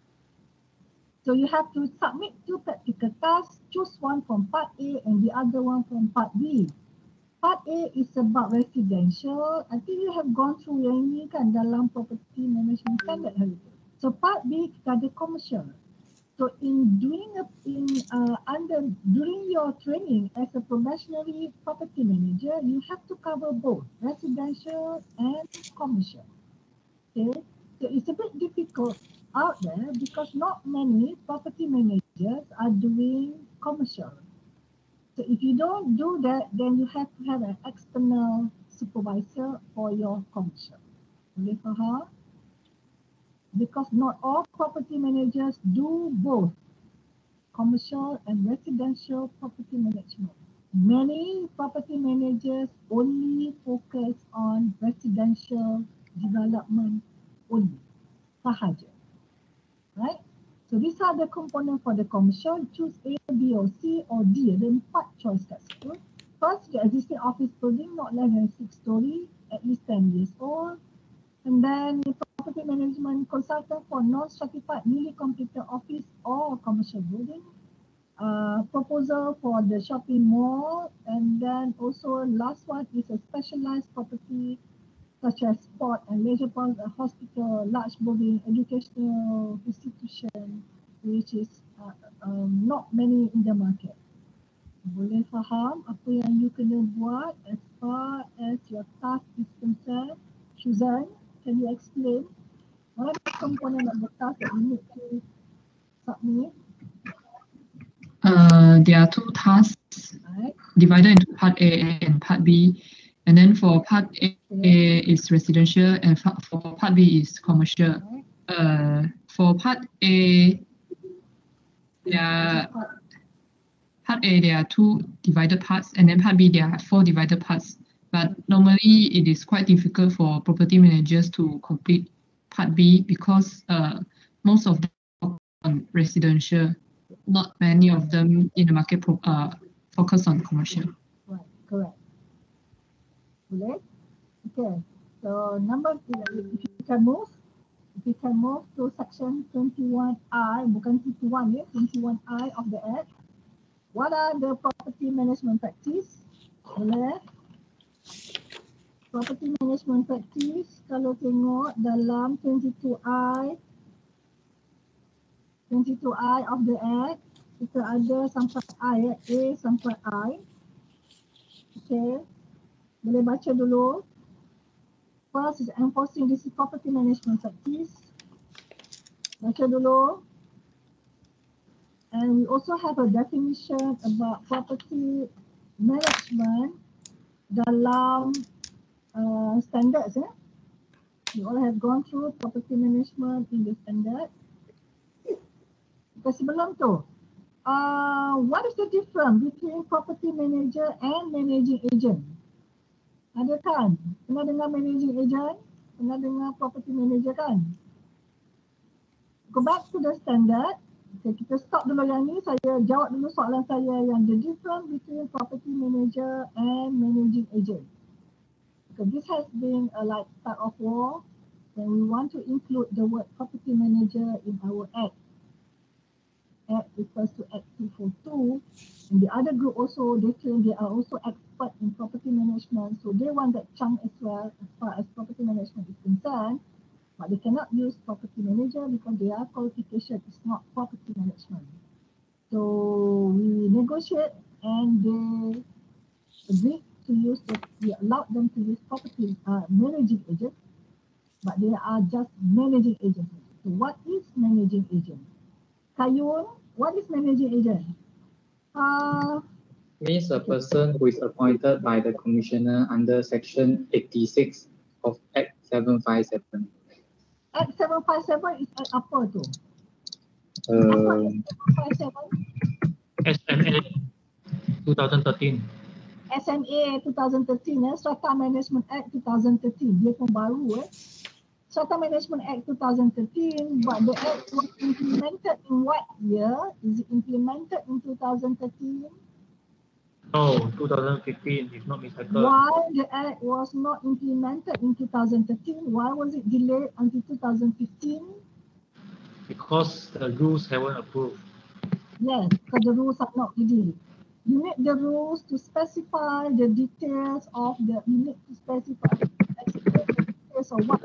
[SPEAKER 2] So you have to submit two practical tasks, choose one from part A and the other one from part B. Part A is about residential. I think you have gone through yang ini kan dalam property management standard hari itu. So part B kita ada commercial. So in doing a, in uh, under during your training as a probationary property manager, you have to cover both residential and commercial. Okay, so it's a bit difficult out there because not many property managers are doing commercial. So if you don't do that, then you have to have an external supervisor for your commercial. Boleh faham? Because not all property managers do both commercial and residential property management. Many property managers only focus on residential development only, sahaja. Right? So these are the components for the commercial. Choose A, B or C or D. Ada empat choice kat situ. first, the existing office building not less than six story, at least ten years old. And then property management consultant for non-stratified newly completed office or commercial building. Uh, proposal for the shopping mall, and then also last one is a specialized property such as sport and leisure park, a hospital, large building, educational institution, which is uh, um, not many in the market. Boleh faham apa yang you kena buat as far as your task is concerned? Suzanne, can you explain what are the component of the task that you need to submit?
[SPEAKER 1] Uh, there are two tasks divided into part A and part B. And then for part A, A is residential and for part B is commercial. Uh, for part A, there are, part A there are two divided parts, and then part B there are four divided parts. But normally it is quite difficult for property managers to complete part B because uh, most of them are on residential. Not many of them in the market pro, uh, focus on commercial.
[SPEAKER 2] Right, correct. Boleh? Okay. So number if you can move, if you can move to section twenty-one I, bukan twenty-one ya, twenty-one I of the Act. What are the property management practice? Boleh? Property management practice kalau tengok dalam twenty-two I twenty-two I of the Act, kita ada sampai I, A sampai I. Okay, boleh baca dulu. First is enforcing this property management practice. Baca dulu. And we also have a definition about property management dalam uh, standards. Eh? You all have gone through property management in the standard. Sebelum tu, uh, what is the difference between property manager and managing agent? Ada kan? Pernah dengar managing agent? Pernah dengar property manager kan? Go back to the standard. Okay, kita stop dulu yang ni. Saya jawab dulu soalan saya yang the difference between property manager and managing agent. Okay, this has been a like start of war when we want to include the word property manager in our act. Act refers to Act two forty-two, and the other group also, they claim they are also expert in property management, so they want that chunk as well as far as property management is concerned, but they cannot use property manager because their qualification is not property management. So we negotiate and they agreed to use, the, we allowed them to use property uh, managing agent, but they are just managing agents. So what is managing agent? Kayun, what is managing agent? Uh,
[SPEAKER 9] Means a person who is appointed by the commissioner under section eighty-six of Act seven fifty-seven.
[SPEAKER 2] Act seven fifty-seven is act apa tu?
[SPEAKER 9] Uh,
[SPEAKER 2] seven fifty-seven?
[SPEAKER 5] S M A twenty thirteen.
[SPEAKER 2] S M A twenty thirteen, eh? Strata Management Act twenty thirteen. Dia pun baru eh. Strata Management Act twenty thirteen, but the act was implemented in what year? Is it implemented in twenty thirteen?
[SPEAKER 5] No, twenty fifteen, if not mistaken.
[SPEAKER 2] Why the act was not implemented in twenty thirteen? Why was it delayed until twenty fifteen?
[SPEAKER 5] Because the rules haven't approved.
[SPEAKER 2] Yes, because the rules are not ready. You need the rules to specify the details of the, you need to specify explain the details of what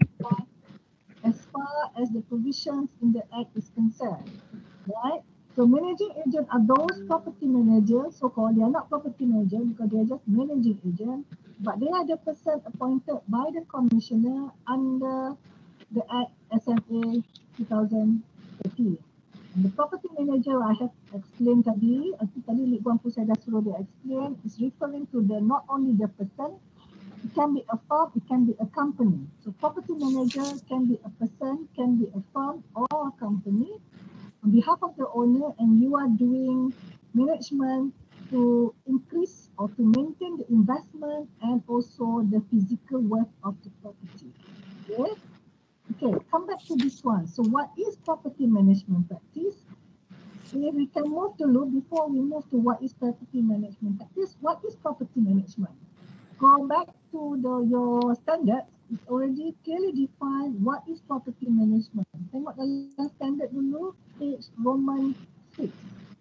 [SPEAKER 2] as far as the provisions in the Act is concerned, right? So managing agent are those property managers, so-called, they are not property managers because they are just managing agent, but they are the person appointed by the commissioner under the Act S M A twenty thirteen. And the property manager I have explained tadi, tadi Lik Guan Pun saya dah suruh dia explain, is referring to the not only the person, it can be a firm, it can be a company. So property manager can be a person, can be a firm or a company on behalf of the owner, and you are doing management to increase or to maintain the investment and also the physical worth of the property. Okay, okay, come back to this one. So what is property management practice? If we can move dulu before we move to what is property management. That is, what is property management? Go back to the your standards. It's already clearly defined what is property management. Tengok dalam standard dulu, page Roman six.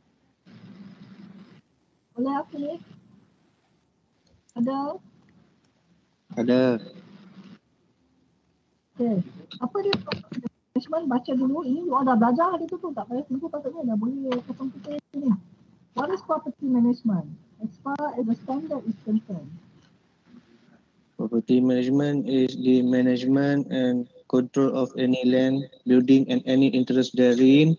[SPEAKER 2] Boleh aku ni? Ada?
[SPEAKER 6] Ada.
[SPEAKER 2] Okay. Apa dia property management? Baca dulu. Ini you all dah belajar hari tu tu. Tak payah tunggu patutnya dah boleh kosong kita ni. What is property management? As far as the standard is concerned.
[SPEAKER 6] Property management is the management and control of any land, building and any interest therein,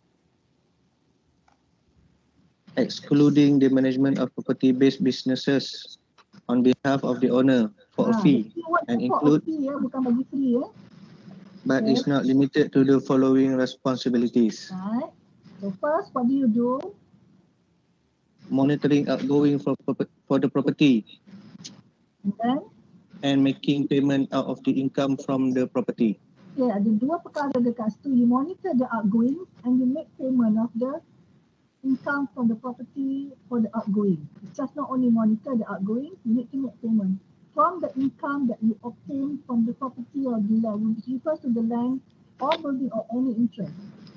[SPEAKER 6] excluding the management of property-based businesses on behalf of the owner for a
[SPEAKER 2] Ha,
[SPEAKER 6] fee
[SPEAKER 2] dia buat
[SPEAKER 6] and
[SPEAKER 2] for a
[SPEAKER 6] include,
[SPEAKER 2] fee ya, bukan bagi free ya.
[SPEAKER 6] but
[SPEAKER 2] Okay.
[SPEAKER 6] is not limited to the following responsibilities.
[SPEAKER 2] Right. So first, what do you do?
[SPEAKER 6] Monitoring outgoing for, prop- for the property
[SPEAKER 2] And then,
[SPEAKER 6] and making payment out of the income from the property.
[SPEAKER 2] okay, ada dua perkara dekat situ. You monitor the outgoing and you make payment of the income from the property for the outgoing. It's just not only monitor the outgoing, you need to make payment from the income that you obtain from the property or the land, which refers to the land or building or any interest.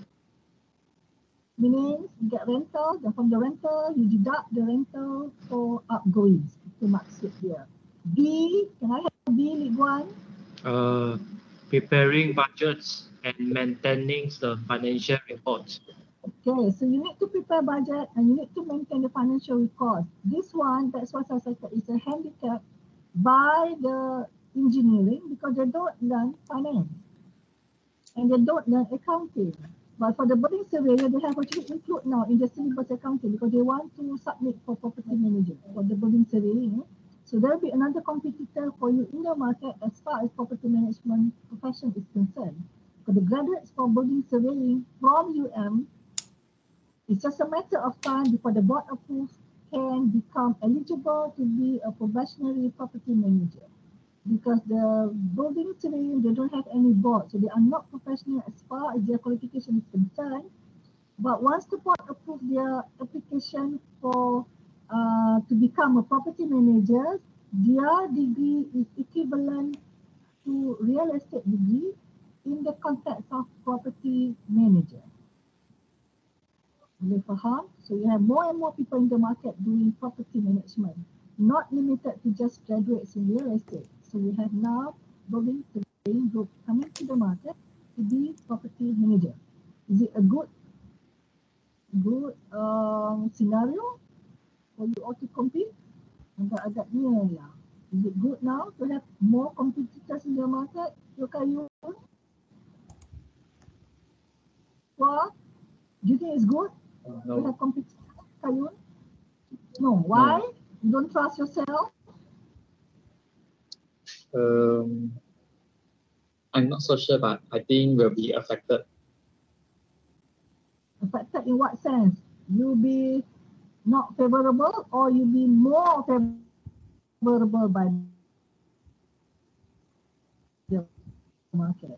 [SPEAKER 2] Meaning, you get rental, then from the rental, you deduct the rental for outgoings. Itu maksud dia. B, can I have B, Lee Guan?
[SPEAKER 5] Uh, preparing budgets and maintaining the financial reports.
[SPEAKER 2] Okay, so you need to prepare budget and you need to maintain the financial records. This one, that's what I said, is a handicap by the engineering because they don't learn finance and they don't learn accounting. But for the building surveyor, they have actually include now in the syllabus accounting because they want to submit for property manager for the building surveying. So there will be another competitor for you in the market as far as property management profession is concerned. For the graduates for building surveying from U M, it's just a matter of time before the board approves can become eligible to be a probationary property manager. Because the building surveying, they don't have any board, so they are not professional as far as their qualification is concerned. But once the board approves their application for uh, to become a property manager, their degree is equivalent to real estate degree in the context of property manager. Boleh faham? So you have more and more people in the market doing property management, not limited to just graduates in real estate. So we have now building surveying group coming to the market to be property manager. Is it a good good um, scenario for you all to compete? Agak-agaknya lah. Is it good now to have more competitors in the market? Yukayun? What? Do you think it's good
[SPEAKER 5] Uh,
[SPEAKER 2] to
[SPEAKER 5] no.
[SPEAKER 2] have competitors? Kayun? No. Why? You don't trust yourself?
[SPEAKER 9] Um, I'm not so sure, but I think will be affected.
[SPEAKER 2] Affected in what sense? You be not favorable or you be more favorable by the market?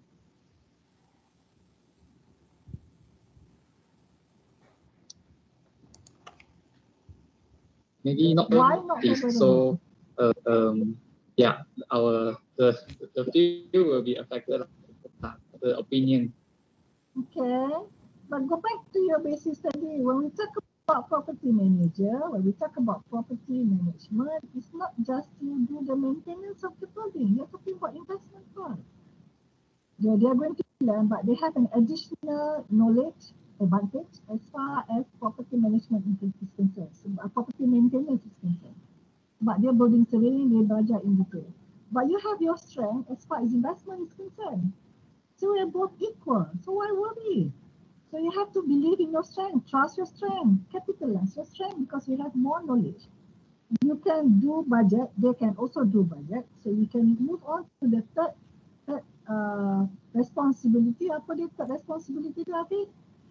[SPEAKER 9] Maybe not.
[SPEAKER 2] Why not
[SPEAKER 9] Okay,
[SPEAKER 2] favorable?
[SPEAKER 9] so, uh, um, yeah, our the the view will be affected. uh, The opinion.
[SPEAKER 2] Okay, but go back to your basic study. When we talk about property manager, when we talk about property management, it's not just to do the maintenance of the building. You're talking about investment fund. They they are going to learn, but they have an additional knowledge advantage as far as property management is concerned, so, uh, property maintenance is concerned. But they're building surveying, they belajar in detail. But you have your strength as far as investment is concerned. So we're both equal. So why worry? So you have to believe in your strength, trust your strength, capitalize your strength because you have more knowledge. You can do budget, they can also do budget. So you can move on to the third, third uh, responsibility. Apa dia third responsibility tu, Afiq?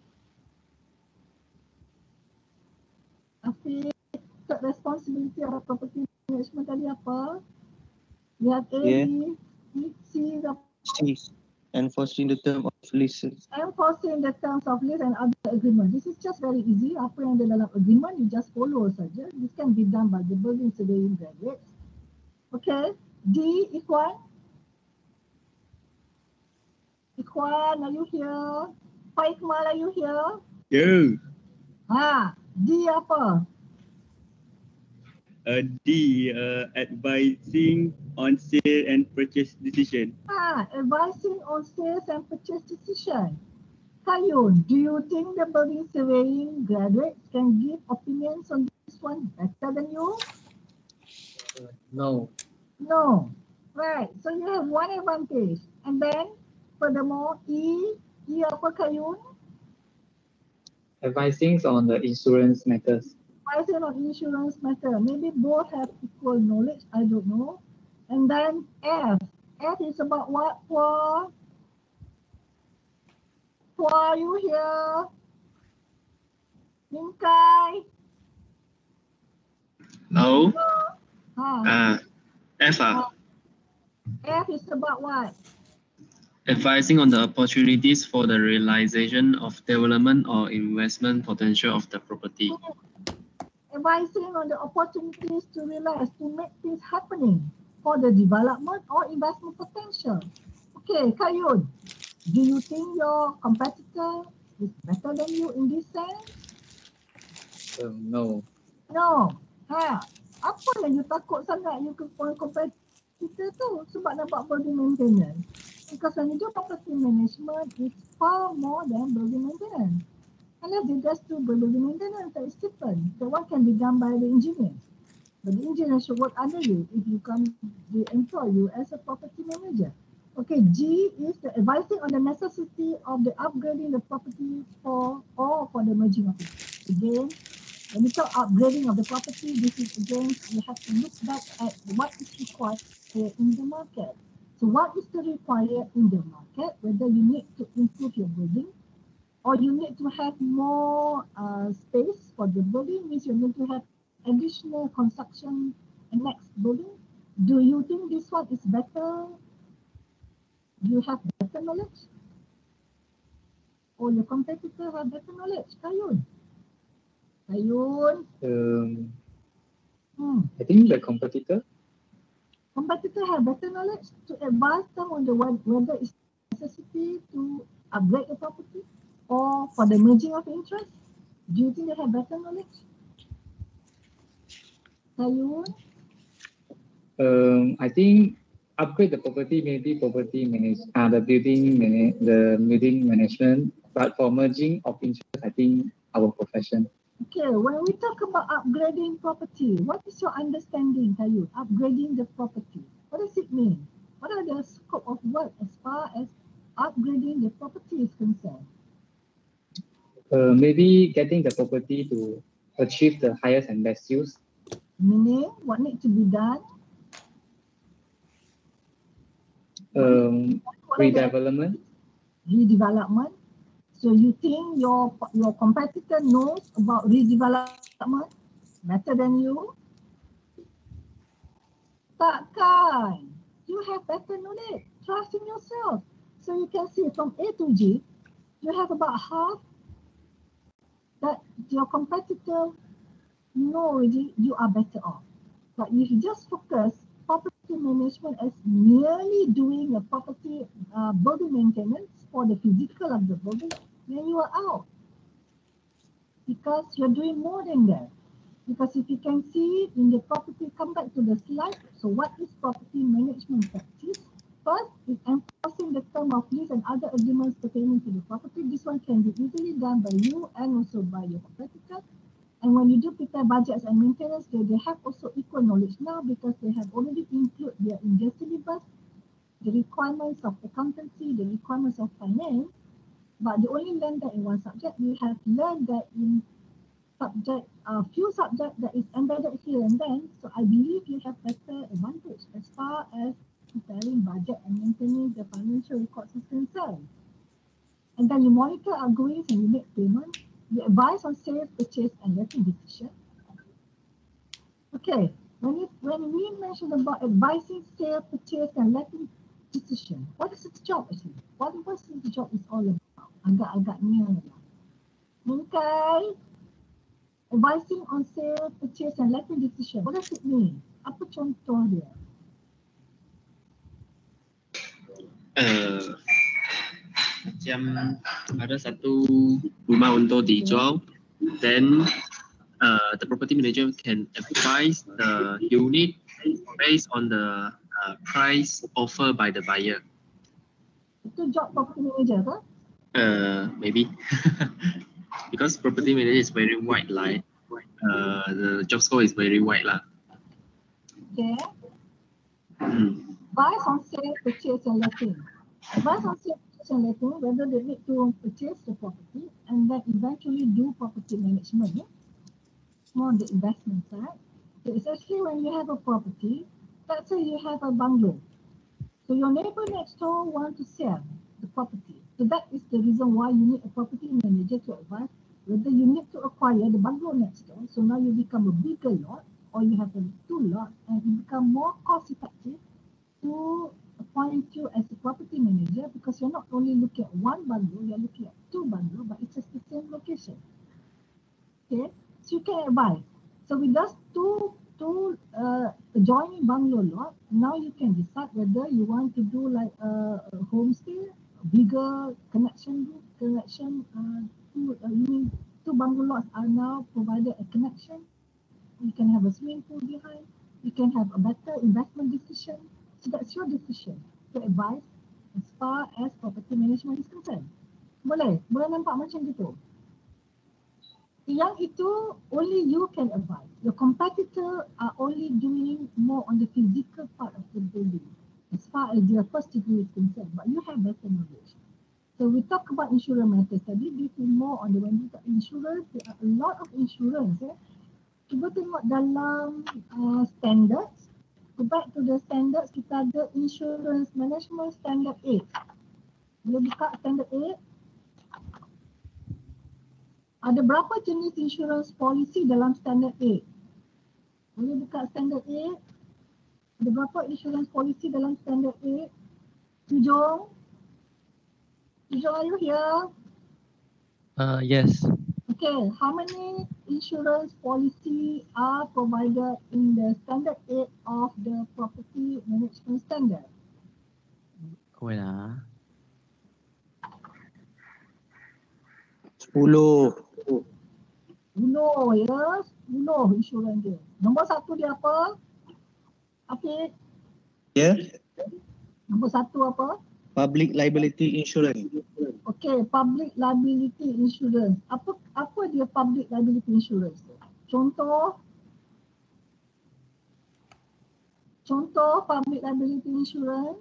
[SPEAKER 2] Afiq, third responsibility of property management tadi apa? You have A,
[SPEAKER 6] Yeah.
[SPEAKER 2] B, C, C,
[SPEAKER 6] C. enforcing the term of lease.
[SPEAKER 2] Enforcing the terms of lease and other agreement. This is just very easy. Apa yang ada dalam agreement, you just follow saja. This can be done by the building surveying graduates. Okay. D, Ikhwan. Ikhwan, are you here? Pak Ikmal, are you here?
[SPEAKER 7] Yo.
[SPEAKER 2] Ha, D apa?
[SPEAKER 7] Uh, D, uh, advising on sale and purchase decision.
[SPEAKER 2] Ah, advising on sales and purchase decision. Kayun, do you think the building surveying graduates can give opinions on this one better than you?
[SPEAKER 9] Uh, no.
[SPEAKER 2] No. Right. So you have one advantage. And then, furthermore, E, E apa Kayun?
[SPEAKER 9] Advising on the insurance matters.
[SPEAKER 2] Advising on insurance matter. Maybe both have equal knowledge. I don't know. And then F. F is about what? For For are you here? Mingkai?
[SPEAKER 13] No.
[SPEAKER 2] Ah.
[SPEAKER 13] Uh, F ah,
[SPEAKER 2] F is about what?
[SPEAKER 13] advising on the opportunities for the realization of development or investment potential of the property.
[SPEAKER 2] Advising on the opportunities to realize, to make things happening for the development or investment potential. Okay, Kayun, do you think your competitor is better than you in this sense?
[SPEAKER 9] Um, no.
[SPEAKER 2] No. Ha, apa yang you takut sangat you ke competitor tu sebab nak buat building maintenance? Because when you do property management, it's far more than building maintenance. Unless they just do building maintenance, that is different. The one can be done by the engineers. But the engineer should work under you if you come, they employ you as a property manager. Okay, G is the advising on the necessity of the upgrading the property for or for the merging of it. Again, when we talk upgrading of the property, this is again, you have to look back at what is required in the market. So what is the required in the market, whether you need to improve your building or you need to have more uh, space for the building, means you need to have additional construction and next building. Do you think this one is better? Do you have better knowledge? Or your competitor have better knowledge? Kayun? Kayun?
[SPEAKER 9] Um,
[SPEAKER 2] Hmm.
[SPEAKER 9] I think the competitor.
[SPEAKER 2] Competitor have better knowledge to advise them on the whether it's necessity to upgrade the property or for the merging of interest. Do you think they have better knowledge? Kayun?
[SPEAKER 9] Um, I think upgrade the property, maybe property manage, uh, the building, manage, the building management. But for merging of interest, I think our profession.
[SPEAKER 2] Okay, when we talk about upgrading property, what is your understanding, Kayun? Upgrading the property. What does it mean? What are the scope of work as far as upgrading the property is concerned?
[SPEAKER 9] Uh, maybe getting the property to achieve the highest and best use.
[SPEAKER 2] Meaning, what needs to be done?
[SPEAKER 9] Um, redevelopment.
[SPEAKER 2] Redevelopment. So you think your your competitor knows about redevelopment better than you? Takkan. You have better knowledge. Trust in yourself. So you can see from A to G, you have about half that your competitor know already you are better off. But if you just focus property management as merely doing a property uh, building maintenance for the physical of the building, then you are out. Because you're doing more than that. Because if you can see in the property, come back to the slide. So what is property management practice? First is enforcing the term of lease and other agreements pertaining to the property. This one can be easily done by you and also by your competitor. And when you do prepare budgets and maintenance, they, they have also equal knowledge now because they have already included their in their syllabus, the requirements of accountancy, the requirements of finance. But they only learn that in one subject. You have learned that in subject, a uh, few subjects that is embedded here and then. So I believe you have better advantage as far as preparing budget and maintaining the financial records is concerned. And then you monitor outgoings and you make payment. You advise on sales, purchase, and letting decision. Okay, when it, when we mention about advising sale, purchase, and letting decision. What is its job actually? What was its job is all about? Agak-agaknya lah. Okay. Advising on sale, purchase and letting decision. What does it mean? Apa contoh dia?
[SPEAKER 13] Uh, macam ada satu rumah untuk dijual, then uh, the property manager can advise the unit based on the uh, price offered by the buyer.
[SPEAKER 2] Itu job property manager ke?
[SPEAKER 13] Uh, maybe because property manager is very wide line. Uh, the job scope is very wide lah.
[SPEAKER 2] Okay.
[SPEAKER 13] Hmm.
[SPEAKER 2] Advice on sale, purchase and letting. Advice on sale, purchase and letting, whether they need to purchase the property and then eventually do property management. Yeah? More on the investment side. So especially when you have a property, let's say you have a bungalow. So your neighbor next door want to sell the property. So that is the reason why you need a property manager to advise whether you need to acquire the bungalow next door. So now you become a bigger lot or you have a two lot and it become more cost effective to appoint you as a property manager because you're not only looking at one bungalow, you're looking at two bungalow, but it's just the same location. Okay, so you can advise. So with those two two uh, adjoining bungalow lot, now you can decide whether you want to do like a, a homestay, a bigger connection, connection. Uh, two, uh, you mean two bungalow lots are now provided a connection. You can have a swimming pool behind. You can have a better investment decision. So that's your decision to advise as far as property management is concerned. Boleh? Boleh nampak macam gitu? Yang itu only you can advise. Your competitor are only doing more on the physical part of the building as far as your first degree is concerned. But you have better knowledge. So we talk about insurance matters tadi. This is more on the when we talk insurance. There are a lot of insurance. Eh. Cuba tengok dalam uh, standards. Go back to the standards. Kita ada insurance management standard eight. Boleh buka standard eight. Ada berapa jenis insurance policy dalam standard eight? Boleh buka standard eight. Ada berapa insurance policy dalam standard eight? Tujung. Tujung, are you here?
[SPEAKER 14] Uh, yes.
[SPEAKER 2] Okay, how many insurance policy are provided in the standard eight of the property management standard?
[SPEAKER 14] Wait ah.
[SPEAKER 6] Sepuluh.
[SPEAKER 2] Sepuluh ya, sepuluh insurans dia. Nombor satu dia apa? Afiq?
[SPEAKER 6] Ya. Yeah.
[SPEAKER 2] Nombor satu apa?
[SPEAKER 6] Public liability insurance.
[SPEAKER 2] Okay, public liability insurance. Apa apa dia public liability insurance? Contoh? Contoh public liability insurance.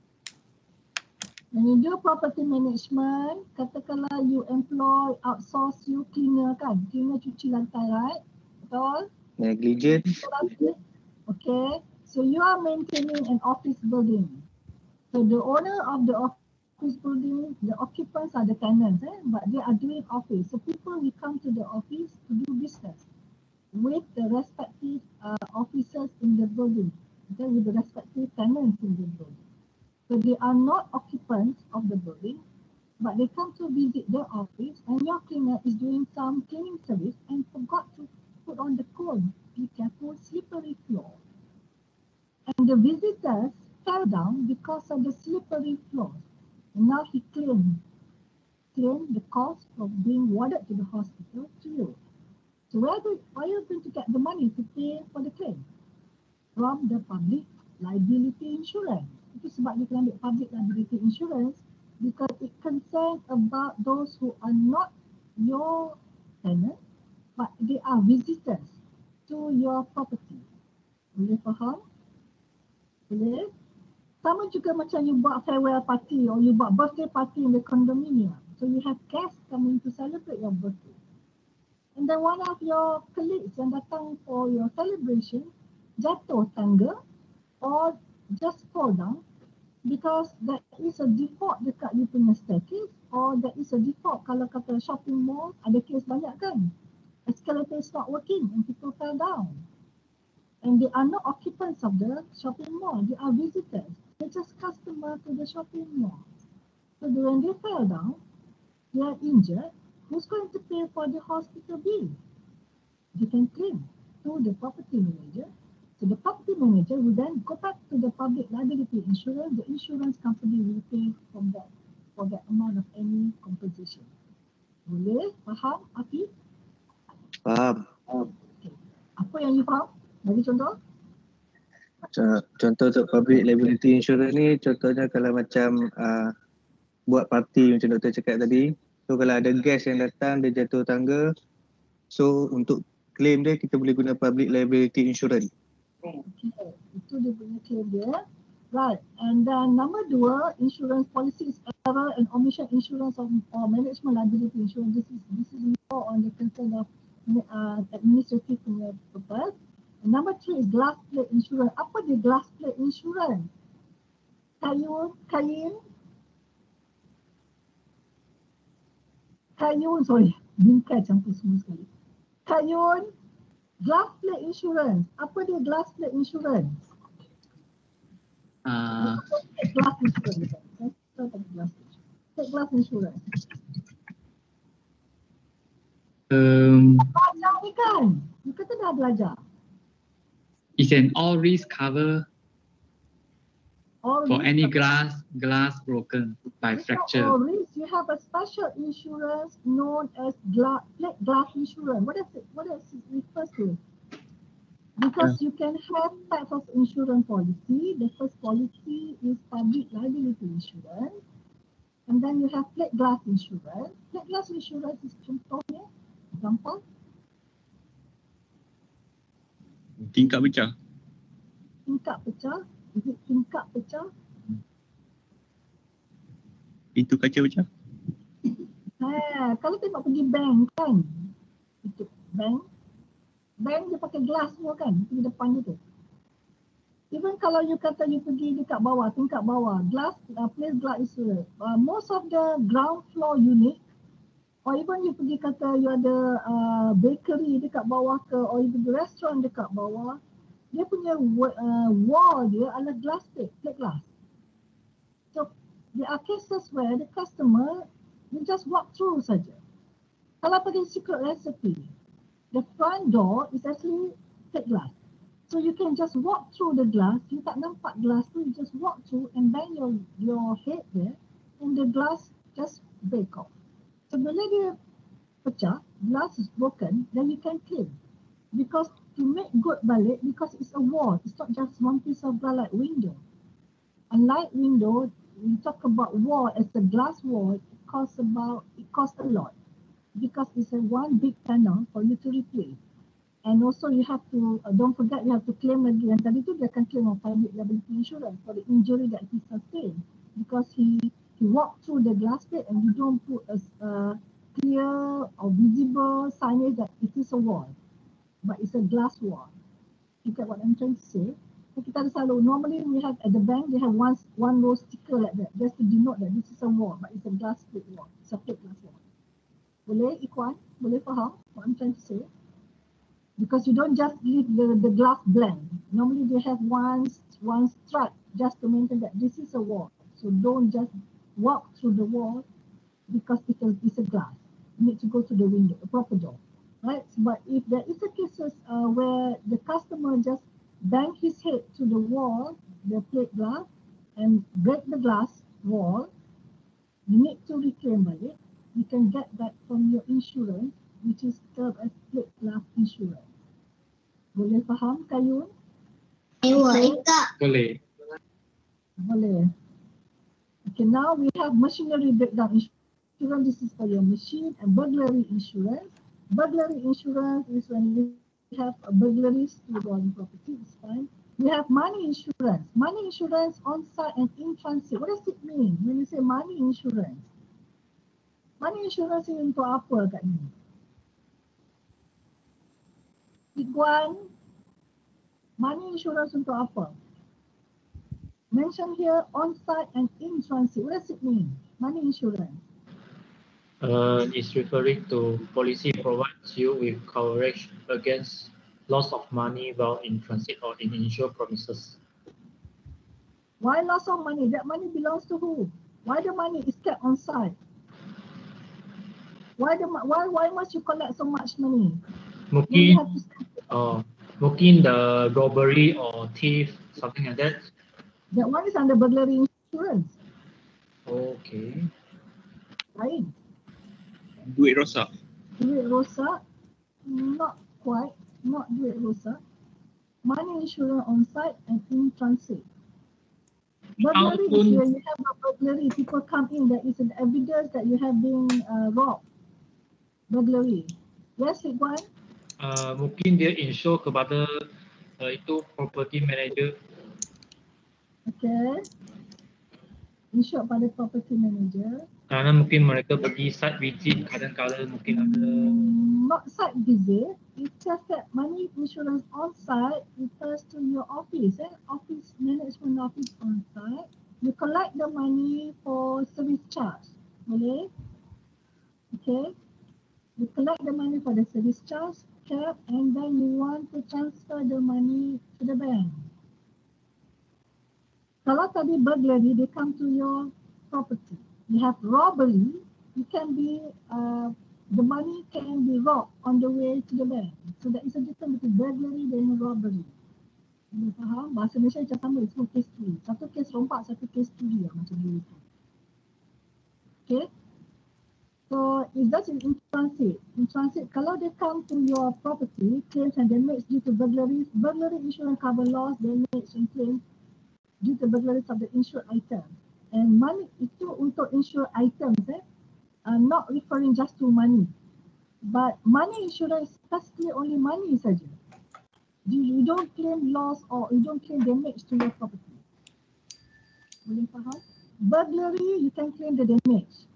[SPEAKER 2] When you do property management, katakanlah you employ, outsource you cleaner kan? Cleaner cuci lantai, right? Betul?
[SPEAKER 6] Negligent.
[SPEAKER 2] Okay, so you are maintaining an office building. So the owner of the office building, the occupants are the tenants, eh? But they are doing office. So people will come to the office to do business with the respective uh, officers in the building, okay? With the respective tenants in the building. So they are not occupants of the building, but they come to visit the office and your cleaner is doing some cleaning service and forgot to put on the cone. Be careful, slippery floor. And the visitors fell down because of the slippery floor. And now he claimed, claimed the cost of being warded to the hospital to you. So where, do, where are you going to get the money to pay for the claim? From the public liability insurance. Itu sebab dia kena ambil public liability insurance because it concerns about those who are not your tenant but they are visitors to your property. Boleh faham? Boleh? Sama juga macam you buat farewell party or you buat birthday party in the condominium. So you have guests coming to celebrate your birthday. And then one of your colleagues yang datang for your celebration jatuh tangga or just fall down because there is a default dekat you punya staircase or there is a default kalau kata shopping mall ada case banyak kan. Escalator is not working and people fell down. And they are not occupants of the shopping mall, they are visitors. They just customer to the shopping mall. So when they fell down, they are injured, who's going to pay for the hospital bill? They can claim to the property manager. So the property manager will then go back to the public liability insurance. The insurance company will pay from that for that amount of any compensation. Boleh? Faham, Afi?
[SPEAKER 6] Faham.
[SPEAKER 2] Okay. Apa yang you faham? Bagi contoh?
[SPEAKER 6] Co- Contoh untuk public liability insurance ni, contohnya kalau macam uh, buat parti macam doktor cakap tadi. So kalau ada guest yang datang, dia jatuh tangga. So untuk claim dia, kita boleh guna public liability insurance.
[SPEAKER 2] Okay. Itu dia punya claim dia. Right. And then number dua, insurance policies, error and omission insurance of uh, management liability insurance. This is this is more on the concern of uh, administrative punya purpose. And number three is glass plate insurance. Apa dia glass plate insurance? Kayu, kain, kayun, sorry, bingkai campur semua sekali. Kayun, glass plate insurance. Apa dia glass plate insurance?
[SPEAKER 9] Uh,
[SPEAKER 2] Glass insurance. Glass, glass insurance.
[SPEAKER 9] um,
[SPEAKER 2] Belajar ni kan? You kata dah belajar.
[SPEAKER 9] it's an all risk cover
[SPEAKER 2] All
[SPEAKER 9] for
[SPEAKER 2] risk
[SPEAKER 9] any
[SPEAKER 2] cover.
[SPEAKER 9] glass glass broken by fracture.
[SPEAKER 2] All risk, you have a special insurance known as glass plate glass insurance. What does it what does it refer to? Because you can have types of insurance policy. The first policy is public liability insurance. And then you have plate glass insurance. Plate glass insurance is contohnya, example,
[SPEAKER 7] Tingkap pecah.
[SPEAKER 2] tingkap pecah. Is it tingkap pecah?
[SPEAKER 7] Pintu kaca pecah.
[SPEAKER 2] Ha, kalau tengok pergi bank kan, itu bank, bank dia pakai glass semua kan, di depan dia tu. Even kalau you kata you pergi dekat bawah, tingkat bawah, glass, uh, place glass is uh, most of the ground floor unit, or even you pergi kata you ada uh, bakery dekat bawah ke, or you pergi restaurant dekat bawah, dia punya uh, wall dia adalah glass plate, plate glass. So there are cases where the customer you just walk through saja. Kalau pergi secret recipe, the front door is actually plate glass. So you can just walk through the glass, you tak nampak glass tu, you just walk through and bang your your head there and the glass just break off. So bila dia pecah, glass is broken, then you can claim. Because to make good balik, because it's a wall, it's not just one piece of glass like window. Unlike window, we talk about wall as a glass wall, it costs about, it costs a lot. Because it's a one big panel for you to replace. And also you have to, uh, don't forget you have to claim lagi. Yang tadi tu dia akan claim on public liability insurance for the injury that he sustained. Because he he walked through the glass plate and you don't put a uh, clear or visible signage that it is a wall. But it's a glass wall. You get what I'm trying to say? So kita ada selalu, normally we have at the bank, they have one, one row sticker like that. Just to denote that this is a wall, but it's a glass plate wall. It's a plate glass wall. Boleh Ikhwan? Boleh faham what I'm trying to say? Because you don't just leave the, the glass blank. Normally they have one, one stripe just to maintain that this is a wall. So don't just walk through the wall because it is, it's a glass. You need to go to the window, a proper door. Right? But if there is a cases uh, where the customer just bang his head to the wall, the plate glass, and break the glass wall, you need to reclaim balik. You can get that from your insurance, which is termed as plate glass insurance. Boleh faham, Kayun?
[SPEAKER 9] Boleh.
[SPEAKER 2] Boleh. Okay, now we have machinery breakdown insurance. This is for your machine, and burglary insurance. Burglary insurance is when we have a burglaries to your property, it's fine. We have money insurance. Money insurance on site and in transit. What does it mean when you say money insurance? Money insurance ini untuk apa kat ni? Iguan, money insurance untuk apa? Mention here on site and in transit. What does it mean? Money insurance.
[SPEAKER 5] Uh, it's referring to policy provides you with coverage against loss of money while in transit or in insured premises.
[SPEAKER 2] Why loss of money? That money belongs to who? Why the money is kept on site? Why the mo- why why must you collect so much money? Then you
[SPEAKER 5] Mungkin
[SPEAKER 2] have to spend it.
[SPEAKER 5] uh, mungkin the robbery or thief, something like that.
[SPEAKER 2] That one is under burglary insurance,
[SPEAKER 5] Okay.
[SPEAKER 2] right?
[SPEAKER 7] Duit rosak.
[SPEAKER 2] Duit rosak, not quite, not duit rosak. Money insurance on site and in transit. Burglary is
[SPEAKER 5] Ataupun
[SPEAKER 2] where you have a burglary, people come in, there is an evidence that you have been uh, robbed. Burglary. Yes, Iqbal?
[SPEAKER 5] uh, mungkin dia insure kepada uh, itu property manager.
[SPEAKER 2] Okay. Insured pada property manager.
[SPEAKER 5] Kerana mungkin mereka pergi site visit, kadang-kadang mungkin ada
[SPEAKER 2] Mm, not site visit. It's just that money insurance on site refers to your office, eh? Office management office on site. You collect the money for service charge. Boleh? Okay. You collect the money for the service charge, cap, and then you want to transfer the money to the bank. Kalau tadi burglary, they come to your property. You have robbery, it can be, uh, the money can be robbed on the way to the bank. So there is a difference between burglary dan robbery. Anda faham? Bahasa Malaysia macam sama, semua case curi. Satu case rompak, satu case curi lah macam dulu tu. Okay? So is that in, in transit? In transit, kalau they come to your property, claims and damage due to burglary, burglary insurance cover loss, damage and claims due to burglaries of the insured item. And money itu untuk insured items, eh? Uh, not referring just to money. But money insurance specifically only money saja. You, you don't claim loss or you don't claim damage to your property. Boleh faham? Burglary, you can claim the damage.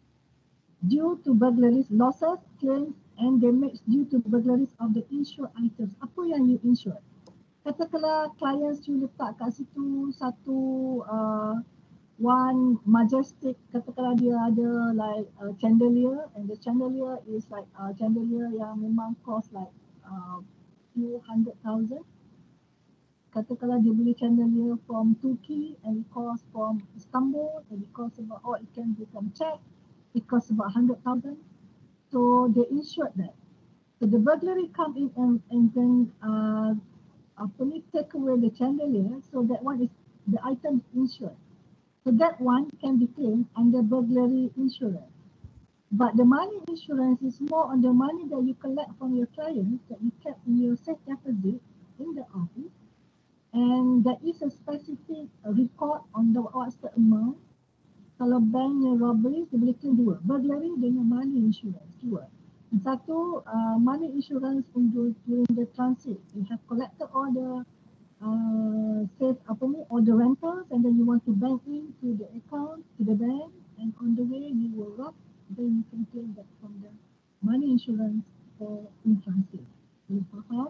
[SPEAKER 2] Due to burglaries, losses, claims and damage due to burglaries of the insured items. Apa yang you insured? Katakanlah clients you letak kat situ satu uh, one majestic, katakanlah dia ada like uh, chandelier, and the chandelier is like uh, chandelier yang memang cost like uh, few hundred thousand. Katakanlah dia beli chandelier from Turkey and it cost from Istanbul and it cost about, or it can be from Czech, it costs about hundred thousand. So they insured that. So the burglary come in and, and then uh, apa ni, take away the chandelier, so that one is the item insured. So that one can be claimed under burglary insurance. But the money insurance is more on the money that you collect from your clients that you kept in your safe deposit in the office. And there is a specific record on the what's the amount. Kalau banknya robbery, dia boleh claim dua. Burglary dengan money insurance, dua. Satu, uh, money insurance untuk during the transit. You have collected all the uh, safe apa ni, all the rentals, and then you want to bank in to the account, to the bank, and on the way you will rob, then you can claim that from the money insurance for in transit. You faham?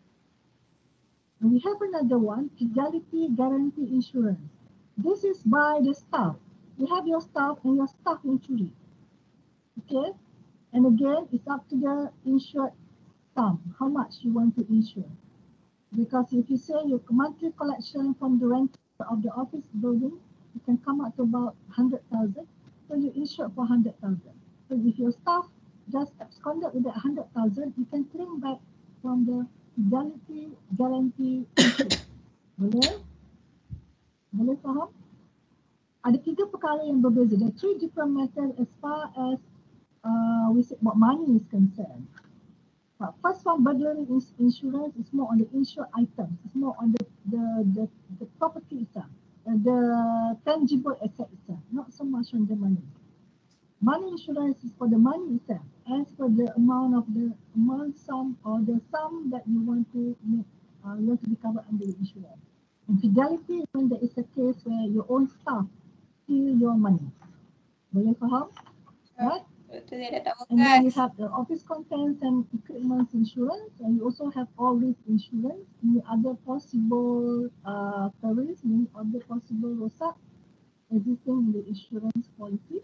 [SPEAKER 2] And we have another one, fidelity guarantee insurance. This is by the staff. You have your staff and your staff yang curi. Okay? And again, it's up to the insured sum, how much you want to insure. Because if you say your monthly collection from the rent of the office building, you can come up to about one hundred thousand. So you insure for one hundred thousand. So if your staff just absconded with that one hundred thousand, you can claim back from the fidelity guarantee insurance. Boleh? Boleh faham? Ada tiga perkara yang berbeza. There are three different methods as far as uh, we say about money is concerned. But first one, burglary ins- insurance is more on the insured items. It's more on the the the, the property itself, uh, the tangible asset itself, not so much on the money. Money insurance is for the money itself, as for the amount of the amount sum or the sum that you want to make, uh, you want to be covered under the insurance. And fidelity is when there is a case where your own staff steal your money. Boleh faham? Right?
[SPEAKER 15] Betul, dia dah tahu
[SPEAKER 2] And then you
[SPEAKER 15] kan.
[SPEAKER 2] have the office contents and equipment insurance, and you also have all risk insurance, any other possible uh, perils, any other possible rosak existing in the insurance policy.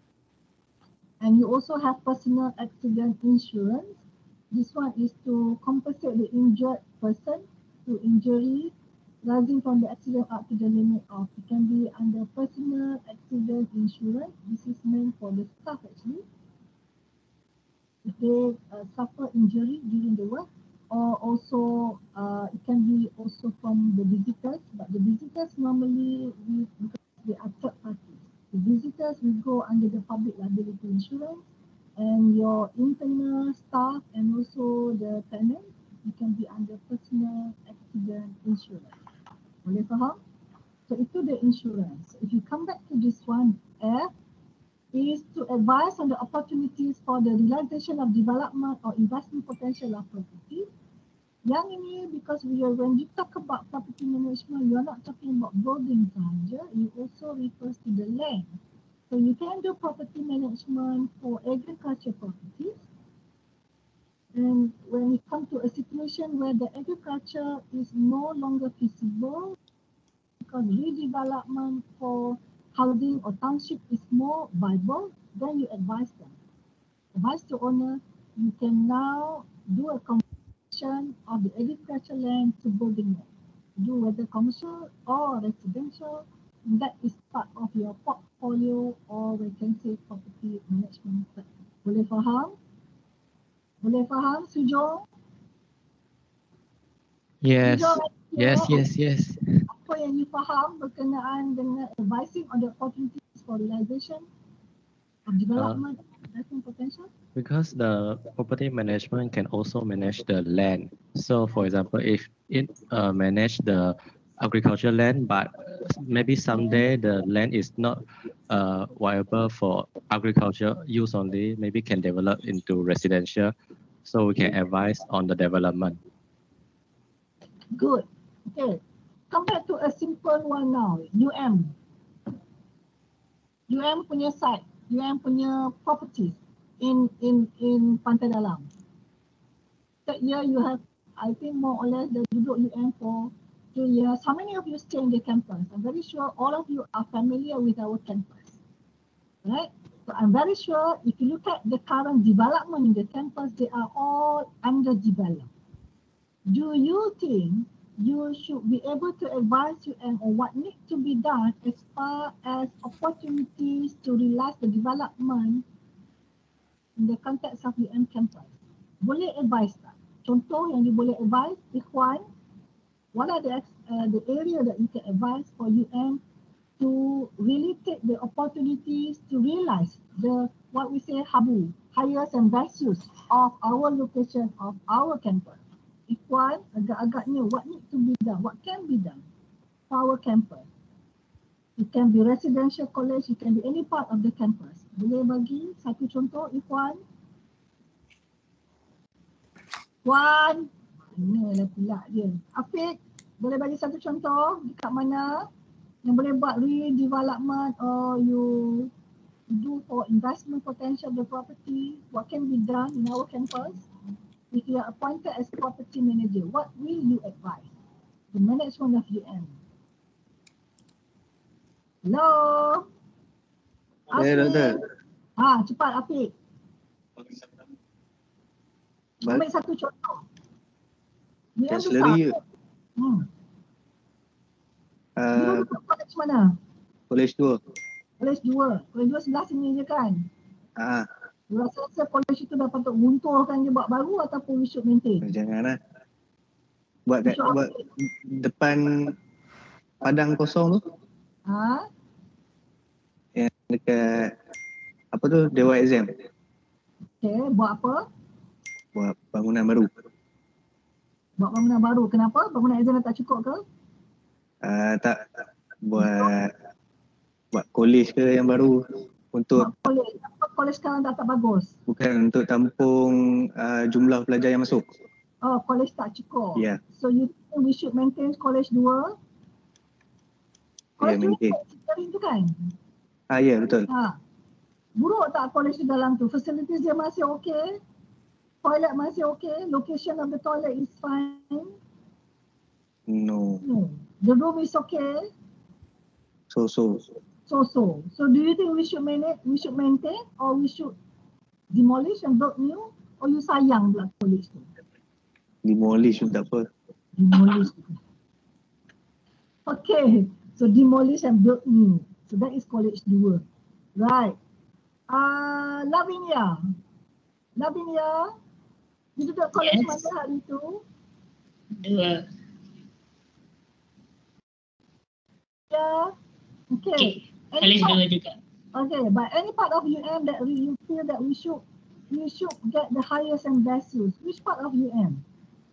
[SPEAKER 2] And you also have personal accident insurance. This one is to compensate the injured person to injury rising from the accident up to the limit of, it can be under personal accident insurance. This is meant for the staff actually. If they uh, suffer injury during the work, or also uh, it can be also from the visitors, but the visitors normally we, because they are third parties. The visitors will go under the public liability insurance, and your internal staff and also the tenant, it can be under personal accident insurance. Boleh faham? So itu the insurance. If you come back to this one, F is to advise on the opportunities for the realization of development or investment potential of property. Yang ini, because we are, when you talk about property management, you are not talking about building sahaja, it also refers to the land. So you can do property management for agriculture properties. And when we come to a situation where the agriculture is no longer feasible because redevelopment for housing or township is more viable, then you advise them. Advise the owner, you can now do a conversion of the agricultural land to building land. Do whether commercial or residential, that is part of your portfolio, or we can say property management. Boleh faham? Boleh faham, Sujong?
[SPEAKER 14] Yes.
[SPEAKER 2] Sujong,
[SPEAKER 14] Yes, yes, yes.
[SPEAKER 2] apa yang you faham berkenaan dengan advising on the opportunities for realization of development uh, investment potential?
[SPEAKER 14] Because the property management can also manage the land. So for example, if it uh, manage the agricultural land, but maybe someday the land is not uh, viable for agriculture use only, maybe can develop into residential. So we can advise on the development.
[SPEAKER 2] Good. Okay. Come back to a simple one now. U M. U M punya site, U M punya properties in in in Pantai Dalam. That year you have, I think more or less, the duduk U M for two years. How many of you stay in the campus? I'm very sure all of you are familiar with our campus, right? So I'm very sure if you look at the current development in the campus, they are all underdeveloped. Do you think you should be able to advise U M on what needs to be done as far as opportunities to realize the development in the context of U M campus? Boleh advise tak? Contoh yang you boleh advise, Ikhwan, what are the uh, the area that you can advise for U M to really take the opportunities to realize the, what we say, habu, highest and best use of our location, of our campus? Ikhwan, agak-agaknya what need to be done, what can be done for our campus? It can be residential college, it can be any part of the campus. Boleh bagi satu contoh, Ikhwan? Ikhwan, ini lah pula dia. Afiq, boleh bagi satu contoh dekat mana yang boleh buat redevelopment or you do for investment potential of the property, what can be done in our campus? If you are appointed as property manager, what will you advise the management of U M? Hello?
[SPEAKER 6] Ya, doktor.
[SPEAKER 2] Ah, cepat Afiq. Ambil satu contoh. U M
[SPEAKER 6] Chancellery
[SPEAKER 2] besar. Hmm.
[SPEAKER 6] Uh,
[SPEAKER 2] Dulu college mana?
[SPEAKER 6] College dua.
[SPEAKER 2] College dua. College dua sebelah sini je kan?
[SPEAKER 6] Ah.
[SPEAKER 2] You rasa college itu dah patut gunturkan je buat baru ataupun we should maintain?
[SPEAKER 6] Janganlah. Buat kat, buat depan padang kosong tu.
[SPEAKER 2] Ha?
[SPEAKER 6] Yang dekat apa tu, Dewa Exam.
[SPEAKER 2] Okay, buat apa?
[SPEAKER 6] Buat bangunan baru.
[SPEAKER 2] Buat bangunan baru. Kenapa? Bangunan exam dah tak cukup ke?
[SPEAKER 6] Uh, tak. Buat buat college ke yang baru. Untuk
[SPEAKER 2] buat college. Apa college sekarang dah tak bagus?
[SPEAKER 6] Bukan, untuk tampung uh, jumlah pelajar yang masuk.
[SPEAKER 2] Oh, college tak cukup.
[SPEAKER 6] Ya. Yeah.
[SPEAKER 2] So you think we should maintain college dua? College
[SPEAKER 6] yeah, maintain.
[SPEAKER 2] dua itu kan?
[SPEAKER 6] Ah, ya, yeah, betul.
[SPEAKER 2] Ha. Buruk tak college di dalam tu? Facilities dia masih okey? Toilet masih okey? Location of the toilet is fine?
[SPEAKER 6] No.
[SPEAKER 2] No. The room is okay?
[SPEAKER 6] So-so.
[SPEAKER 2] So-so. So do you think we should maintain, we should maintain or we should demolish and build new? Or you sayang pula college tu?
[SPEAKER 6] Demolish pun tak apa.
[SPEAKER 2] Demolish. Okay, so demolish and build new. So that is college dua. Right. Uh, Lavinia. Lavinia, you duduk college
[SPEAKER 10] Yes.
[SPEAKER 2] mana hari tu?
[SPEAKER 10] Dua.
[SPEAKER 2] Yeah. Okay. Any
[SPEAKER 10] College
[SPEAKER 2] part-
[SPEAKER 10] dua juga.
[SPEAKER 2] Okay, but any part of U M that we, you feel that we should we should get the highest and best use? Which part of U M?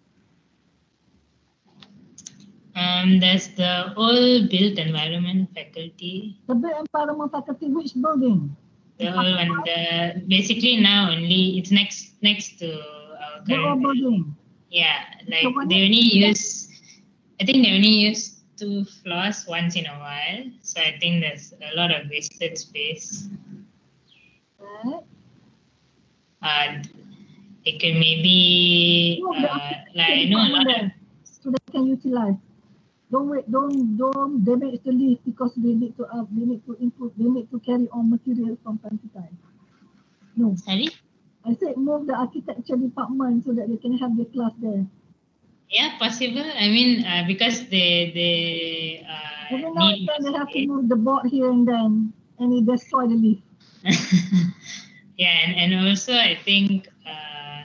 [SPEAKER 10] Um, there's the old built environment faculty.
[SPEAKER 2] The built environment faculty, which building?
[SPEAKER 10] The old one. The basically now only it's next next to our
[SPEAKER 2] The old
[SPEAKER 10] current.
[SPEAKER 2] building.
[SPEAKER 10] Yeah, like
[SPEAKER 2] So what
[SPEAKER 10] they
[SPEAKER 2] is-
[SPEAKER 10] only use. I think they only use two floors once in a while. So I think there's a lot of wasted space.
[SPEAKER 2] Right.
[SPEAKER 10] Uh, it can maybe uh, like I know a lot of.
[SPEAKER 2] So they can utilize. Don't wait, don't don't damage the lift because they need to up, they need to input, they need to carry on material from time to time. No.
[SPEAKER 10] Sorry?
[SPEAKER 2] I said move the architecture department so that they can have the class there.
[SPEAKER 10] Yeah, possible. I mean, uh, because they they uh,
[SPEAKER 2] Every now and
[SPEAKER 10] need
[SPEAKER 2] then they have to move the board here and then, and it destroy the lift.
[SPEAKER 10] yeah, and, and also I think uh,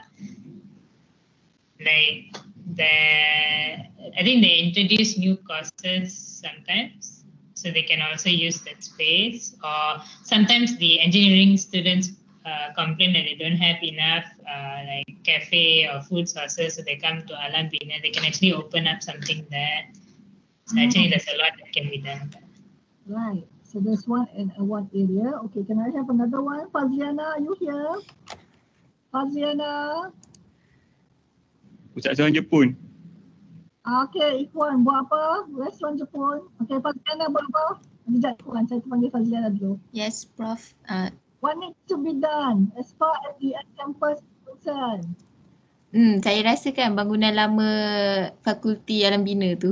[SPEAKER 10] like the I think they introduce new courses sometimes, so they can also use that space. Or sometimes the engineering students uh, complain that they don't have enough uh, like cafe or food sources, so they come to Alam Bina. They can actually open up something there. So actually, there's a lot that can be done.
[SPEAKER 2] Right. So there's one in uh, one area. Okay, can I have another one? Faziana, are you here? Faziana.
[SPEAKER 7] Pusat Asuhan Jepun.
[SPEAKER 2] Ah, okay, Ikhwan buat apa? Restoran Jepun. Okay, Faziana buat apa? Sekejap Ikhwan, saya panggil Faziana dulu.
[SPEAKER 15] Yes, Prof. Uh,
[SPEAKER 2] What needs to be done as far as the campus is concerned?
[SPEAKER 15] hmm, saya rasa kan bangunan lama fakulti Alam Bina tu.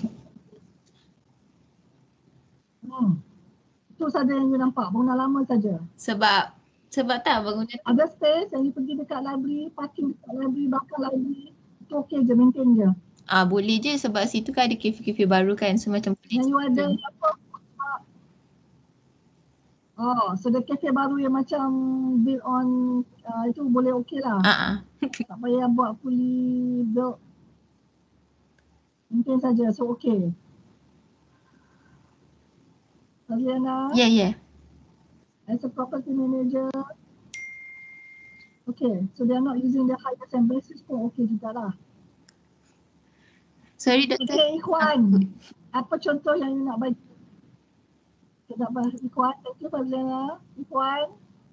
[SPEAKER 2] Hmm. Itu saja yang you nampak, bangunan lama saja.
[SPEAKER 15] Sebab sebab tak bangunan
[SPEAKER 2] Ada space yang you pergi dekat library, parking dekat library, bakar library. Itu okey je, maintain je.
[SPEAKER 15] ah boleh je sebab situ kan ada kafe-kafe baru kan, so macam boleh.
[SPEAKER 2] Yang you ada apa? Oh, so the cafe baru yang macam build on uh, itu boleh okey lah.
[SPEAKER 15] Ah ah.
[SPEAKER 2] Tak payah buat fully built. Mungkin saja, so okey. Faziana?
[SPEAKER 15] Yeah, yeah.
[SPEAKER 2] As a property manager, okay, so they are not using the highest and best pun okey jugalah.
[SPEAKER 15] Sorry, Doktor.
[SPEAKER 2] Okay, Ikhwan. Apa contoh yang you nak bagi? Okay, tak apa. Ikhwan, thank you Faziana. Ikhwan.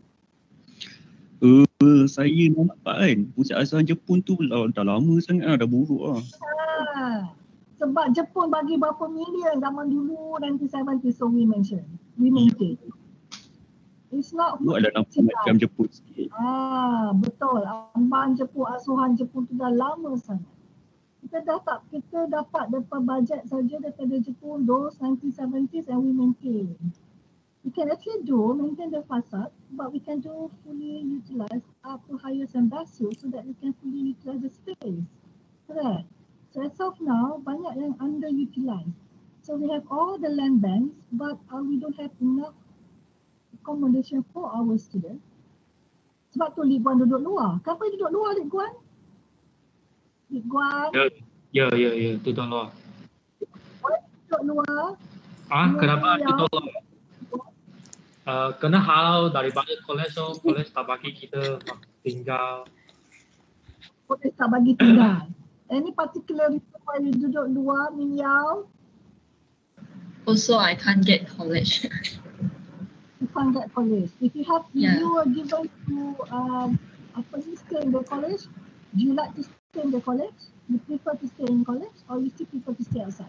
[SPEAKER 7] Uh, saya nampak kan Pusat Asuhan Jepun tu dah, dah lama sangat lah, dah buruk lah.
[SPEAKER 2] Ha, sebab Jepun bagi berapa million zaman dulu nineteen seventy, so we mention. We maintain. It's not
[SPEAKER 7] Buat dah nampak macam Jepun sikit.
[SPEAKER 2] Ah, betul. Ambang Jepun, asuhan Jepun tu dah lama sangat. Kita dah tak, kita dapat dapat bajet saja daripada Jepun those nineteen seventies and we maintain. We can actually do maintain the facade, but we can do fully utilize up to highest and best use so that we can fully utilize the space. Correct. So as of now, banyak yang underutilized. So we have all the land banks, but uh, we don't have enough accommodation for our students. Sebab tu Lik Guan duduk luar. Kenapa dia duduk luar Lik Guan? Lik Guan
[SPEAKER 5] Ya, ya, ya, ya, duduk luar.
[SPEAKER 2] duduk luar.
[SPEAKER 5] Ah,
[SPEAKER 2] Ya,
[SPEAKER 5] kenapa
[SPEAKER 2] ya.
[SPEAKER 5] duduk luar? Uh, kena halau daripada kolej so kolej tak bagi kita tinggal.
[SPEAKER 2] Boleh tak bagi tinggal. Any particular reason why you duduk luar, Minyao?
[SPEAKER 1] Also, I can't get college.
[SPEAKER 2] You can't get college. If you have, if
[SPEAKER 1] Yeah.
[SPEAKER 2] you were given to um, apa ni, stay in the college, do you like to stay in the college? You prefer to stay in college or you still prefer to stay outside?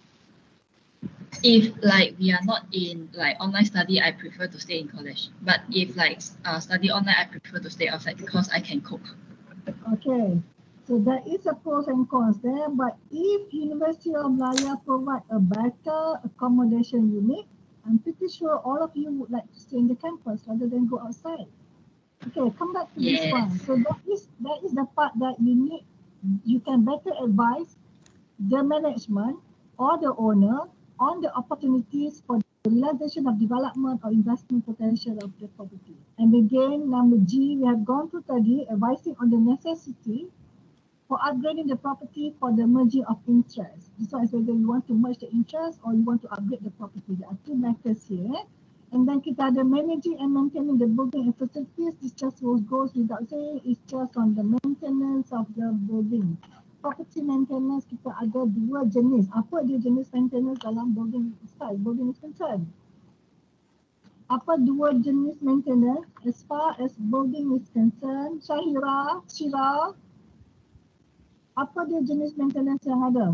[SPEAKER 1] If like we are not in like online study, I prefer to stay in college. But if like uh, study online, I prefer to stay outside because I can cope.
[SPEAKER 2] Okay. So there is a pros and cons there, but if University of Malaya provide a better accommodation unit, I'm pretty sure all of you would like to stay in the campus rather than go outside. Okay, come back to this
[SPEAKER 1] Yes.
[SPEAKER 2] one. So that is that is the part that you need, you can better advise the management or the owner on the opportunities for the realization of development or investment potential of the property. And again, number G, we have gone through tadi, advising on the necessity for upgrading the property for the merging of interest. This one is whether you want to merge the interest or you want to upgrade the property. There are two matters here. And then kita ada managing and maintaining the building and facilities. This just goes without saying, it's just on the maintenance of the building. Property maintenance, kita ada dua jenis. Apa dia jenis maintenance dalam building style, building is concerned? Apa dua jenis maintenance as far as building is concerned? Syahira, Syira, apa dia jenis maintenance yang ada?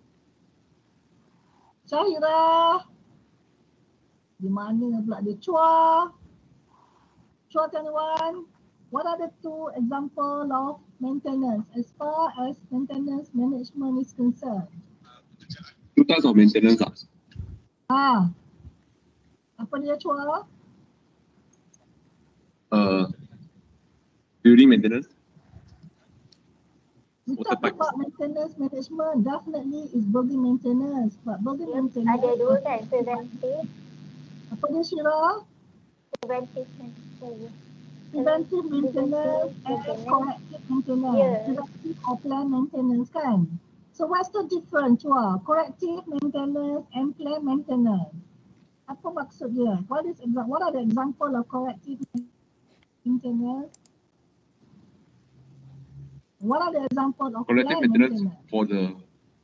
[SPEAKER 2] Syahira, di mana pula dia? Chua, Chua Tanuan, what are the two example of maintenance as far as maintenance management is concerned?
[SPEAKER 16] Two types of maintenance.
[SPEAKER 2] Ah, apa dia Chua?
[SPEAKER 16] Uh, building maintenance.
[SPEAKER 2] We talk about maintenance management, definitely is building maintenance. But building maintenance.
[SPEAKER 17] Ada dua kan, preventive.
[SPEAKER 2] Apa dia Syira?
[SPEAKER 17] Preventive maintenance.
[SPEAKER 2] Preventive maintenance and corrective maintenance.
[SPEAKER 17] Yeah.
[SPEAKER 2] Preventive or plan maintenance kan? So what's the difference? Wah, corrective maintenance and plan maintenance. Apa maksud dia? What is exa- what are the example of corrective maintenance? What are the example of
[SPEAKER 16] Corrective
[SPEAKER 2] plan
[SPEAKER 16] maintenance
[SPEAKER 2] maintenance?
[SPEAKER 16] for the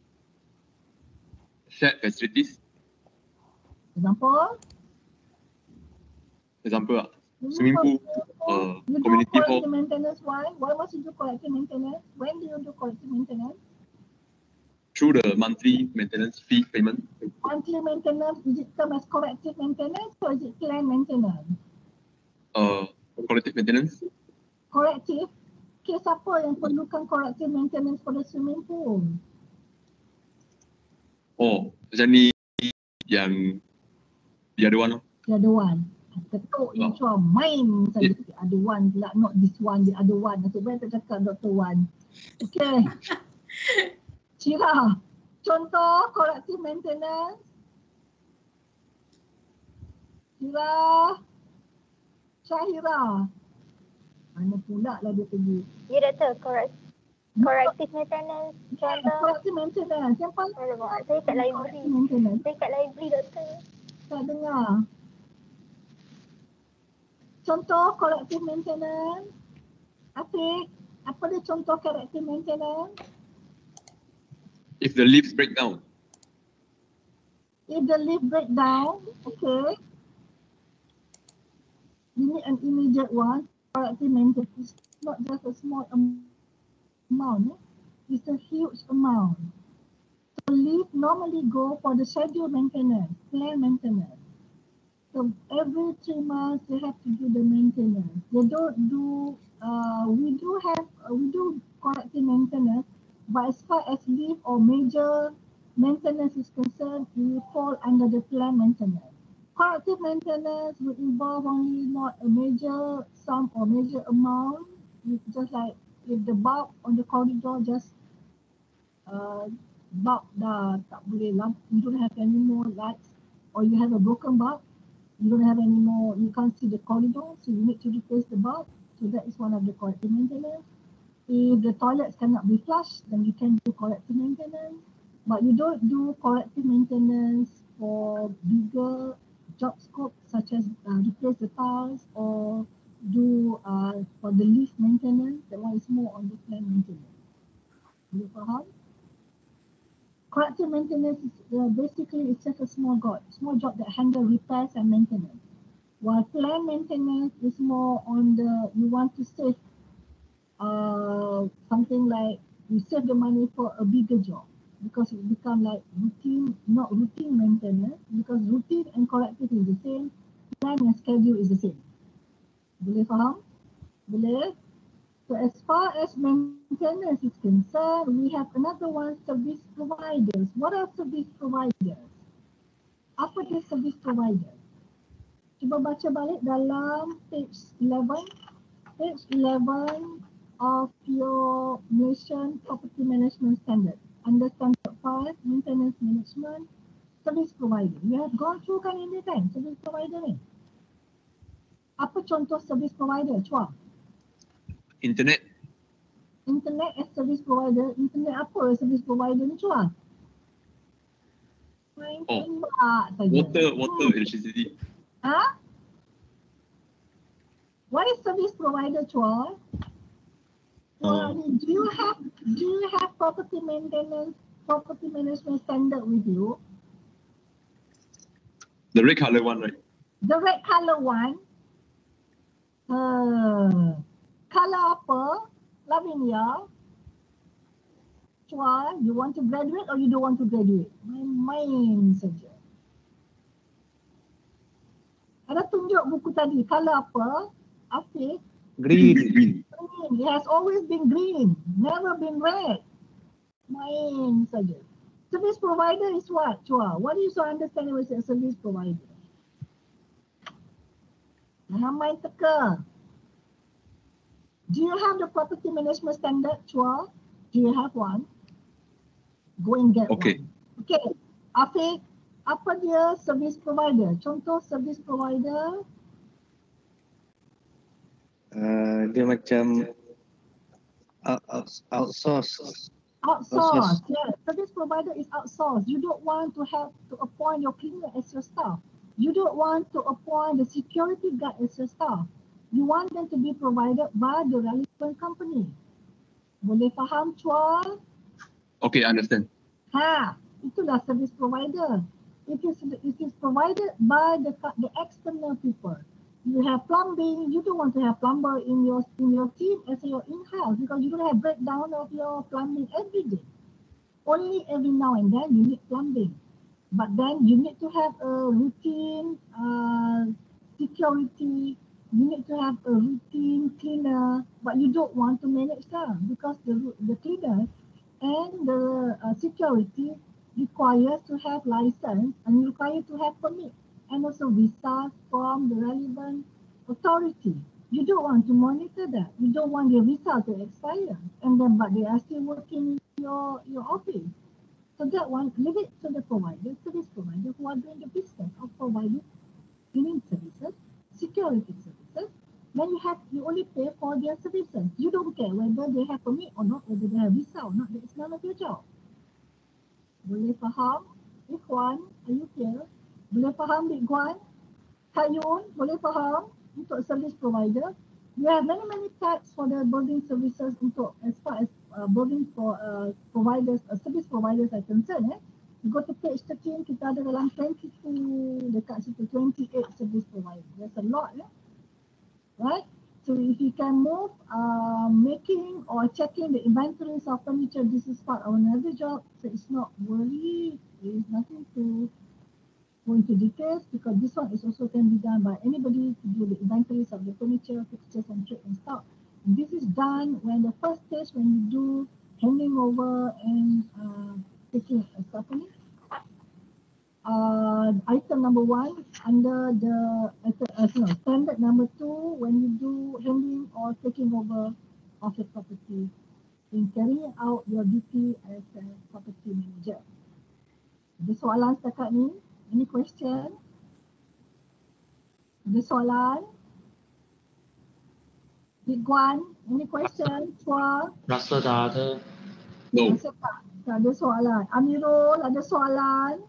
[SPEAKER 16] shared facilities.
[SPEAKER 2] Example?
[SPEAKER 16] Example, ah,
[SPEAKER 2] You
[SPEAKER 16] swimming
[SPEAKER 2] do
[SPEAKER 16] pool, uh,
[SPEAKER 2] You do
[SPEAKER 16] community hall.
[SPEAKER 2] corrective maintenance. Why? Why must you do corrective maintenance? When do you do corrective maintenance?
[SPEAKER 16] Through the monthly maintenance fee payment.
[SPEAKER 2] Monthly maintenance, is it termed as corrective maintenance or is it planned maintenance?
[SPEAKER 16] Uh, corrective maintenance.
[SPEAKER 2] Corrective. Kes apa yang perlukan corrective maintenance for the swimming pool?
[SPEAKER 16] Oh, macam ni yang the other one.
[SPEAKER 2] The other one. Ketuk yang cuma main saja. The other one pula, not this one, the other one. Nasib baik tak cakap Doktor Wan. Okay. Syira, contoh corrective maintenance. Syira, Syahira. Mana pula lah dia pergi.
[SPEAKER 17] Ya doktor, correct. Corrective maintenance. Contoh.
[SPEAKER 2] Corrective maintenance. Yang paling
[SPEAKER 17] Alamak, saya kat library. Saya kat library doktor.
[SPEAKER 2] Tak dengar. Contoh corrective maintenance. Afiq, apa dia contoh corrective maintenance?
[SPEAKER 16] If the leaves break down.
[SPEAKER 2] If the leaf break down, okay. You need an immediate one. Corrective maintenance is not just a small am- amount. Eh? It's a huge amount. So leaf normally go for the scheduled maintenance, planned maintenance. So every three months they have to do the maintenance. They don't do. Uh, we do have. Uh, we do corrective maintenance, but as far as leaf or major maintenance is concerned, it will fall under the planned maintenance. Corrective maintenance will involve only not a major sum or major amount. It's just like if the bulb on the corridor just uh, bulb dah tak boleh lamp, you don't have any more lights, or you have a broken bulb. You don't have any more, you can't see the corridor, so you need to replace the bulb. So that is one of the corrective maintenance. If the toilets cannot be flushed, then you can do corrective maintenance. But you don't do corrective maintenance for bigger job scope, such as uh, replace the tiles or do uh, for the lift maintenance. That one is more on the planned maintenance. Do you faham? Corrective maintenance is uh, basically it's just a small job, small job that handle repairs and maintenance. While planned maintenance is more on the, you want to save uh, something like, you save the money for a bigger job because it become like routine, not routine maintenance, because routine and corrective is the same, plan and schedule is the same. Boleh faham? Boleh? So as far as maintenance is concerned, we have another one, service providers. What are service providers? Apa dia service provider? Cuba baca balik dalam page eleven. Page eleven of your Malaysian Property Management Standard. Under Standard five, maintenance management, service provider. You have gone through kan ini kan, service provider ni. Apa contoh service provider, Chua?
[SPEAKER 16] Internet.
[SPEAKER 2] Internet as service provider. Internet apa service provider ni, Chua? Main
[SPEAKER 16] Oh,
[SPEAKER 2] tembak saja.
[SPEAKER 16] water, water,
[SPEAKER 2] Hmm.
[SPEAKER 16] electricity.
[SPEAKER 2] Ha? What is service provider, Chua? Chua,
[SPEAKER 16] Oh.
[SPEAKER 2] do you have do you have property maintenance, property management standard with you?
[SPEAKER 16] The red color one, right?
[SPEAKER 2] The red color one. Uh, color apa? Lavinia. Chua, you want to graduate or you don't want to graduate? Main-main saja. Ada tunjuk buku tadi, color apa? Afiq?
[SPEAKER 6] Green.
[SPEAKER 2] Green. It has always been green, never been red. Main saja. Service provider is what, Chua? What is your understanding of a service provider? Jangan main teka. Do you have the property management standard, Chua? Do you have one? Go and get
[SPEAKER 16] Okay.
[SPEAKER 2] one. Okay. Afiq, apa dia service provider? Contoh service provider.
[SPEAKER 6] Uh, dia macam out, out, outsource.
[SPEAKER 2] Outsource. Yeah, service provider is outsourced. You don't want to have to appoint your cleaner as your staff. You don't want to appoint the security guard as your staff. You want them to be provided by the relevant company. Boleh faham, Chua?
[SPEAKER 16] Okay, understand.
[SPEAKER 2] Ha, itulah service provider. It is it is provided by the the external people. You have plumbing. You don't want to have plumber in your in your team as your in-house because you don't have breakdown of your plumbing every day. Only every now and then you need plumbing, but then you need to have a routine uh, security. You need to have a routine cleaner, but you don't want to manage them because the the cleaner and the uh, security requires to have license and require to have permit and also visa from the relevant authority. You don't want to monitor that. You don't want your visa to expire, and then but they are still working in your your office. So that one, leave it to the provider, service provider who are doing the business of providing cleaning services, security services. Then you have you only pay for their services. You don't care whether they have permit or not, whether they have visa or not. That is none of your job. Boleh faham? Ikhwan, are you clear? Boleh faham, Ikhwan? Kayun, boleh faham? Untuk service provider. We have many many types for the building services untuk as far as uh, building for uh, providers, uh, service providers are concerned. Eh. You go to page thirteen, kita ada dalam twenty-two, dekat situ twenty-eight service provider. There's a lot. Eh. Right? So if you can move uh, making or checking the inventories of furniture, this is part of another job. So it's not worry. There is nothing to go into details because this one is also can be done by anybody to do the inventories of the furniture, fixtures and trade and stock. And this is done when the first stage when you do handing over and uh, taking a company. Uh, item number one under the uh, no, standard number two when you do handing or taking over of the property in carrying out your duty as a property manager. Ada soalan setakat ni? Any question? Ada soalan? Big Guan, any question? Chua?
[SPEAKER 5] Rasa dah ada.
[SPEAKER 16] No.
[SPEAKER 2] Rasa tak? Tak ada soalan. Amirul, ada soalan?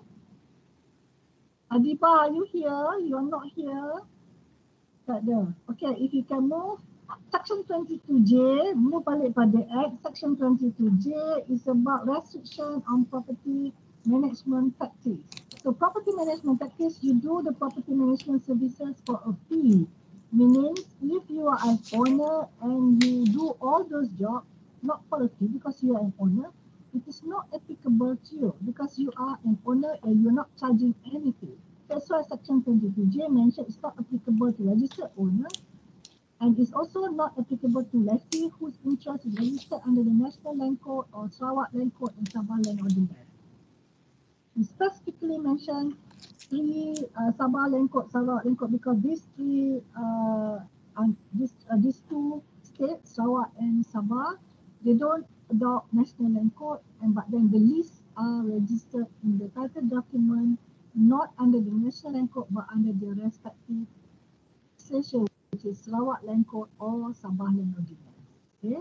[SPEAKER 2] Adiba, are you here? You are not here. Tak ada. Okay, if you can move. Section twenty-two J, move balik pada Act. Section twenty-two J is about restriction on property management practice. So property management practice, you do the property management services for a fee. Meaning, if you are an owner and you do all those jobs, not for a fee because you are an owner, it is not applicable to you because you are an owner and you're not charging anything. That's why Section twenty-two J mentioned it's not applicable to registered owner and it's also not applicable to lessee whose interest is registered under the National Land Code or Sarawak Land Code and Sabah Land Ordinance. We specifically mentioned three uh, Sabah Land Code, Sarawak Land Code because these three, uh, uh, this, uh, these two states, Sarawak and Sabah, they don't adopt National Land Code, and but then the list are registered in the title document, not under the national land code but under their respective legislation, which is Sarawak Land Code or Sabah Land Ordinance. Okay.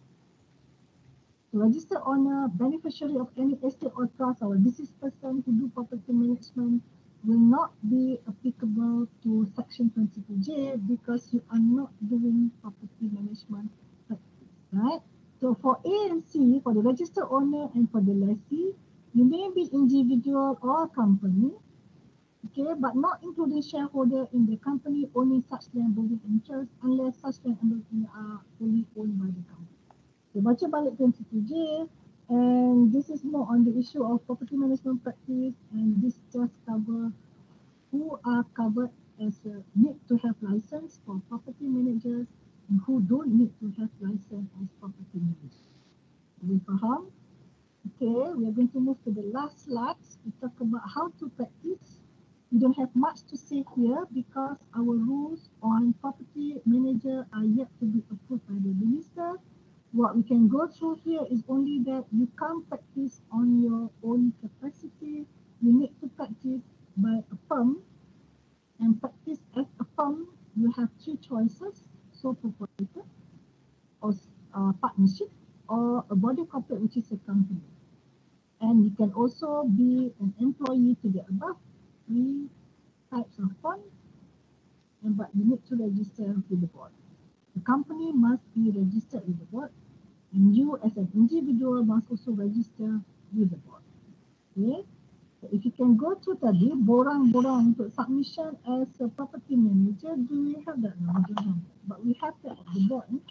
[SPEAKER 2] The registered owner, beneficiary of any estate or trust or deceased person who do property management will not be applicable to Section twenty-two J because you are not doing property management practice, right? So for A and C, for the registered owner and for the lessee, you may be individual or company, okay, but not including shareholder in the company owning such land building interest unless such land and building are fully owned by the company. So baca balik twenty-two J, and this is more on the issue of property management practice, and this just cover who are covered as a need to have license for property managers and who don't need to have license as property managers. We faham? Okay, we are going to move to the last slides. We talk about how to practice. We don't have much to say here because our rules on property manager are yet to be approved by the minister. What we can go through here is only that you can't practice on your own capacity. You need to practice by a firm, and practice as a firm, you have two choices: sole proprietor or uh, partnership, or a body corporate, which is a company. And you can also be an employee to the above three types of firm, and but you need to register with the board. The company must be registered with the board, and you as an individual must also register with the board. Okay? So if you can go to tadi, borang-borang untuk submission as a property manager, do we have that? No, we don't have that. But we have that at the board. Eh?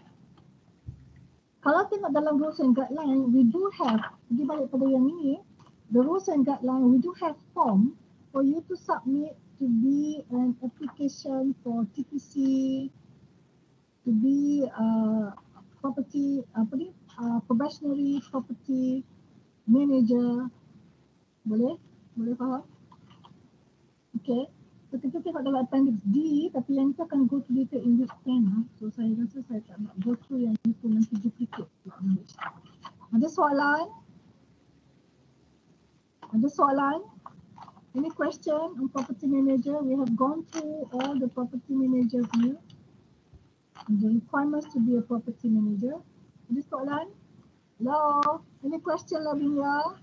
[SPEAKER 2] Kalau tengok dalam rules and guideline, we do have, pergi balik pada yang ini, the rules and guideline, we do have form for you to submit to be an application for T P C, to be uh, property, apa ni, uh, probationary property manager. Boleh? Boleh faham? Okay. So kita tengok dalam appendix D, tapi yang kita akan go to detail in which plan. Ha? So saya rasa saya tak nak go through yang itu, nanti duplicate. Ada soalan? Ada soalan? Any question on property manager? We have gone through all the property manager view. The requirements to be a property manager. Ada soalan? Hello? Any question, Lavinia?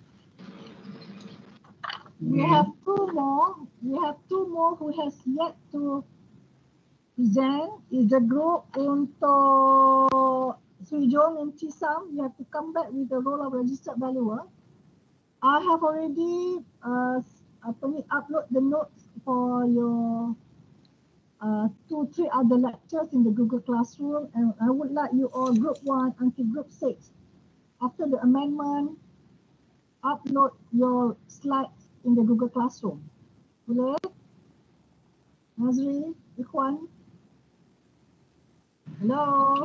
[SPEAKER 2] We have two more. We have two more who has yet to present. Is the group untuk Sui Jong and Chisam. You have to come back with the role of registered valuer. I have already uh, apa ni, upload the notes for your uh, two, three other lectures in the Google Classroom, and I would like you all, group one until group six, after the amendment, upload your slides in the Google Classroom. Boleh? Nazri, Ikhwan? Hello?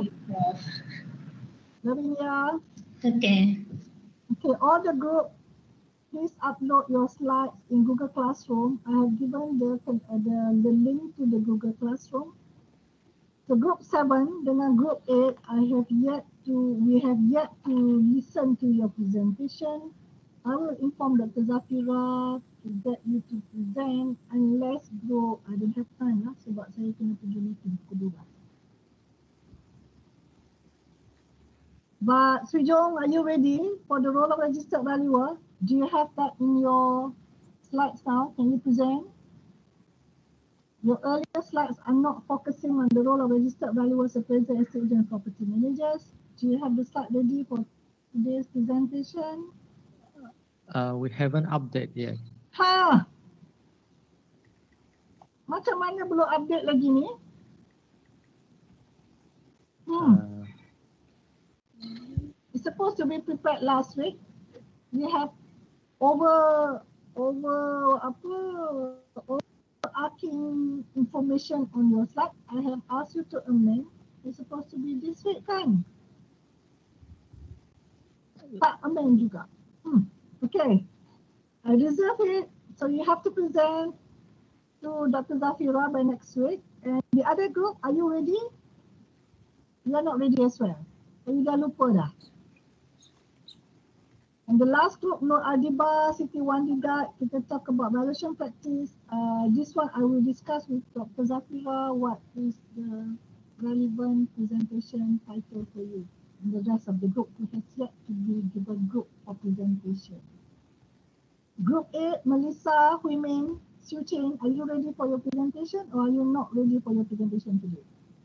[SPEAKER 2] Lavinia?
[SPEAKER 10] Okay.
[SPEAKER 2] Okay, all the group, please upload your slides in Google Classroom. I have given the, uh, the, the link to the Google Classroom. So group seven dengan group eight, I have yet to, we have yet to listen to your presentation. I will inform Doctor Zafira to get you to present, unless bro, I don't have time lah sebab saya kena pergi meeting pukul dua belas. But Sui Jong, are you ready for the role of registered valuer? Do you have that in your slides now? Can you present? Your earlier slides are not focusing on the role of registered valuers, appraiser, estate agent, and property managers. Do you have the slide ready for today's presentation?
[SPEAKER 14] Uh, we haven't updated yet.
[SPEAKER 2] Ha! Macam mana belum update lagi ni? Hmm.
[SPEAKER 14] Uh,
[SPEAKER 2] It's supposed to be prepared last week. We have over over apa overarching information on your slide. I have asked you to amend. It's supposed to be this week kan? Tak amend juga. Hmm. Okay. I reserve it. So you have to present to Doctor Zafira by next week. And the other group, are you ready? You are not ready as well. So you dah lupa dah. And the last group, Nur Adiba, Siti Wandida, kita talk about valuation practice. Uh, this one I will discuss with Doctor Zafira what is the relevant presentation title for you. And the rest of the group who has yet to be given group for presentation. Group eight, Melissa, Hui Ming, Xiu Ching, are you ready for your presentation or are you not ready for your presentation today?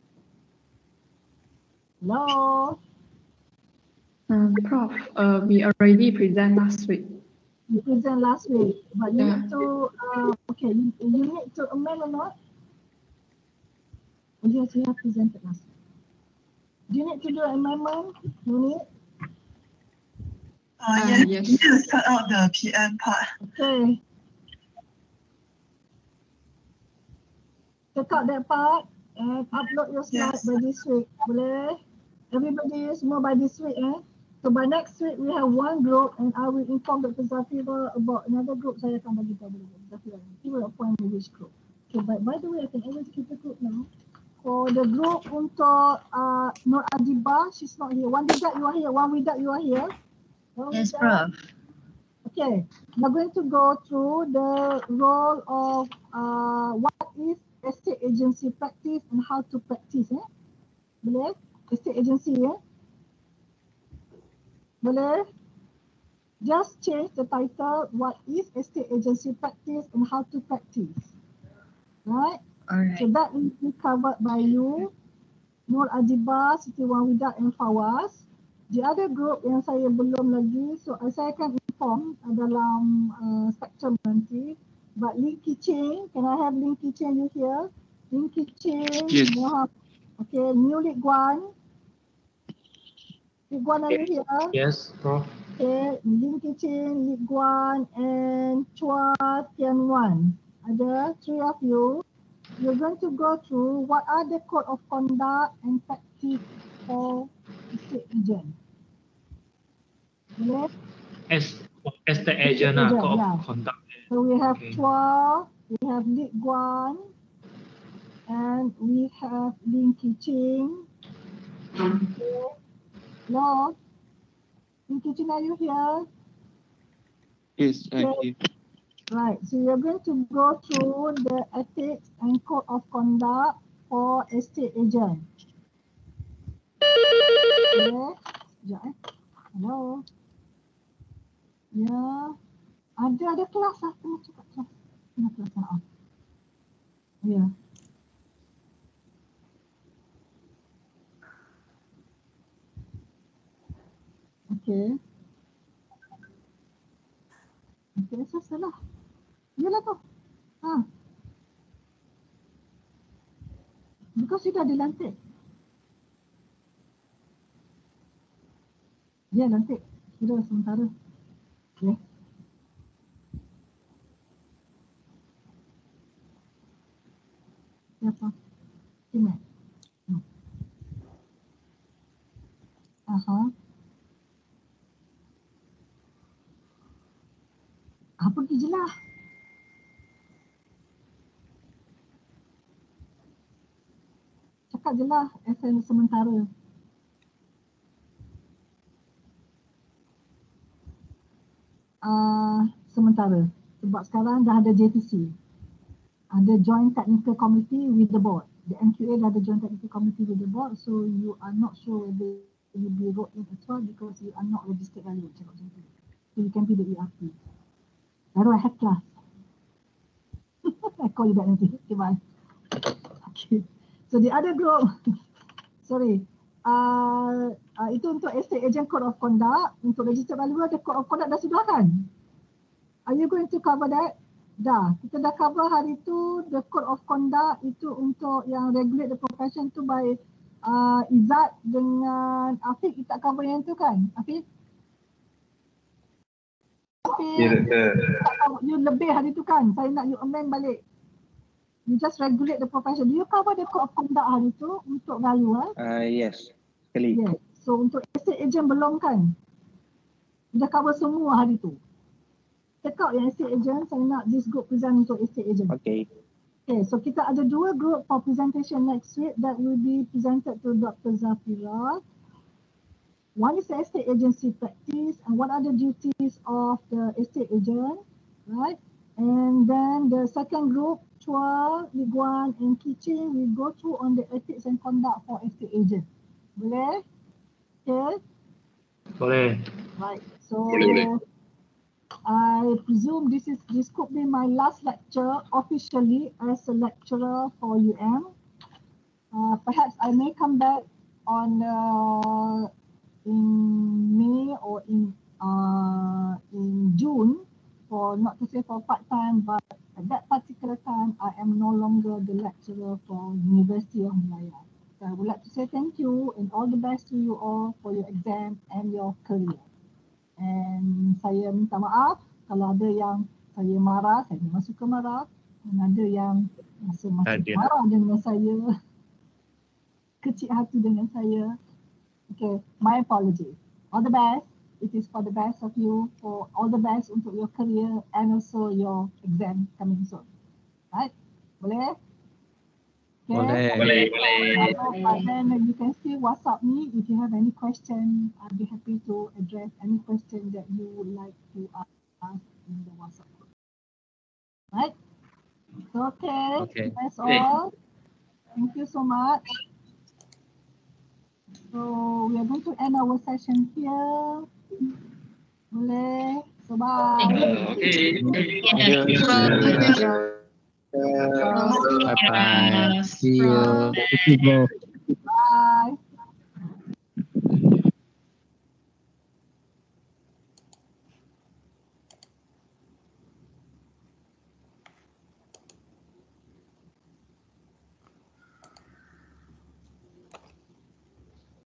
[SPEAKER 2] Hello?
[SPEAKER 18] Um, Prof, uh, we already present last week.
[SPEAKER 2] You present last week, but you
[SPEAKER 18] Yeah.
[SPEAKER 2] need to, uh, okay, you, you need to amend or not? Oh, yes, you have presented last week. Do you need to do an amendment? You need?
[SPEAKER 12] Uh, yeah,
[SPEAKER 18] yes.
[SPEAKER 12] you need to start out the P M part.
[SPEAKER 2] Okay. Take out that part and upload your slide
[SPEAKER 12] Yes.
[SPEAKER 2] by this week. Boleh? Everybody semua by this week eh. So by next week we have one group and I will inform Doctor Zafira about another group. Saya akan bagi tahu Doctor Zafira. He will appoint me which group. Okay, but by the way I can always keep the group now. For the group untuk uh, Nur Adiba, she's not here. One Widat, you are here. One Widat, you are here. One
[SPEAKER 19] Yes,
[SPEAKER 2] Widat.
[SPEAKER 19] Prof.
[SPEAKER 2] Okay, we're going to go through the role of uh, what is estate agency practice and how to practice. Eh? Boleh? Estate agency. Eh? Boleh? Just change the title, what is estate agency practice and how to practice. Right?
[SPEAKER 19] Alright.
[SPEAKER 2] So that will be covered by you, Nur Adiba, Siti Wawida and Fawaz. The other group yang saya belum lagi, so uh, saya akan inform uh, dalam uh, spectrum nanti. But Lin Kiching, can I have Lin Kiching you here? Lin Kiching,
[SPEAKER 11] Yes.
[SPEAKER 2] Muhammad, okay, New Lik Guan. Lik Guan, are you here?
[SPEAKER 5] Yes, Prof.
[SPEAKER 2] Okay, Lin Kiching, Lik Guan and Chua Tian Wan. Ada three of you. You're going to go through what are the code of conduct and practice for estate agent. Boleh?
[SPEAKER 5] As as the agent, uh, code
[SPEAKER 2] yeah.
[SPEAKER 5] of conduct.
[SPEAKER 2] So we have
[SPEAKER 5] Okay.
[SPEAKER 2] Chua, we have Lik Guan, and we have Lin Kiching. Okay. Hello? Lin Kiching, are you here?
[SPEAKER 11] Yes, I'm
[SPEAKER 2] Okay.
[SPEAKER 11] here.
[SPEAKER 2] Right, so you're going to go through the ethics and code of conduct for estate agent. Okay, sekejap eh. Hello. Ya, ada ada kelas lah, tengah cakap kelas. Tengah kelas maaf. Ya. Okay. Okay, saya salah. Yalah tu. Ha. Because sudah dilantik. Ya, lantik. Sudah sementara. Okay. Siapa? Simak. Hmm. Aha. Ah, pergi je lah. Cakap je lah, S M sementara. Uh, sementara. Sebab sekarang dah ada J T C. Ada Joint Technical Committee with the board. The M Q A dah ada Joint Technical Committee with the board. So you are not sure whether you will be wrote in as well because you are not registered value. Cakap macam tu. So you can be the E R P. Baru I have class. I call you back nanti. Okay, bye. Okay. So the other group, sorry. Uh, uh, itu untuk estate agent code of conduct. Untuk registered value ada code of conduct dah sudah kan? Are you going to cover that? Dah. Kita dah cover hari tu the code of conduct itu untuk yang regulate the profession tu by uh, Izzat dengan Afiq. Kita cover yang tu kan? Afiq? Afiq?
[SPEAKER 8] Ya, doktor.
[SPEAKER 2] You lebih hari tu kan? Saya nak you amend balik. You just regulate the profession. Do you cover the code of conduct hari tu untuk value? Eh?
[SPEAKER 6] Uh, yes, sekali.
[SPEAKER 2] Yes. So untuk estate agent belum kan? Dah cover semua hari tu. Check out yang estate agent. Saya nak this group present untuk estate agent.
[SPEAKER 6] Okay.
[SPEAKER 2] Okay, so kita ada dua group for presentation next week that will be presented to Doctor Zafira. One is the estate agency practice and what are the duties of the estate agent, right? And then the second group, Chua, Lee Guan and Kitchen, we go through on the ethics and conduct for estate agent. Boleh? Okay.
[SPEAKER 5] Boleh.
[SPEAKER 2] Right. So
[SPEAKER 16] Boleh, boleh.
[SPEAKER 2] I presume this is this could be my last lecture officially as a lecturer for U M. Uh, perhaps I may come back on uh, in May or in uh, in June for not to say for part time, but at that particular time I am no longer the lecturer for University of Malaya. So I would like to say thank you and all the best to you all for your exam and your career. And saya minta maaf kalau ada yang saya marah, saya memang suka marah, dan ada yang rasa macam
[SPEAKER 3] Hadir.
[SPEAKER 2] marah dengan saya, kecil hati dengan saya. Okay, my apology. All the best. It is for the best of you, for all the best untuk your career and also your exam coming soon. Right? Boleh?
[SPEAKER 14] Boleh.
[SPEAKER 16] Boleh, boleh.
[SPEAKER 2] But then you can still WhatsApp me if you have any question. I'll be happy to address any question that you would like to ask in the WhatsApp group. Right? Okay.
[SPEAKER 14] Okay.
[SPEAKER 2] That's all. Thank you so much. So we are going to end our session here. Boleh? So bye.
[SPEAKER 13] Okay.
[SPEAKER 14] Bye bye. See you.
[SPEAKER 3] Thank you, bro.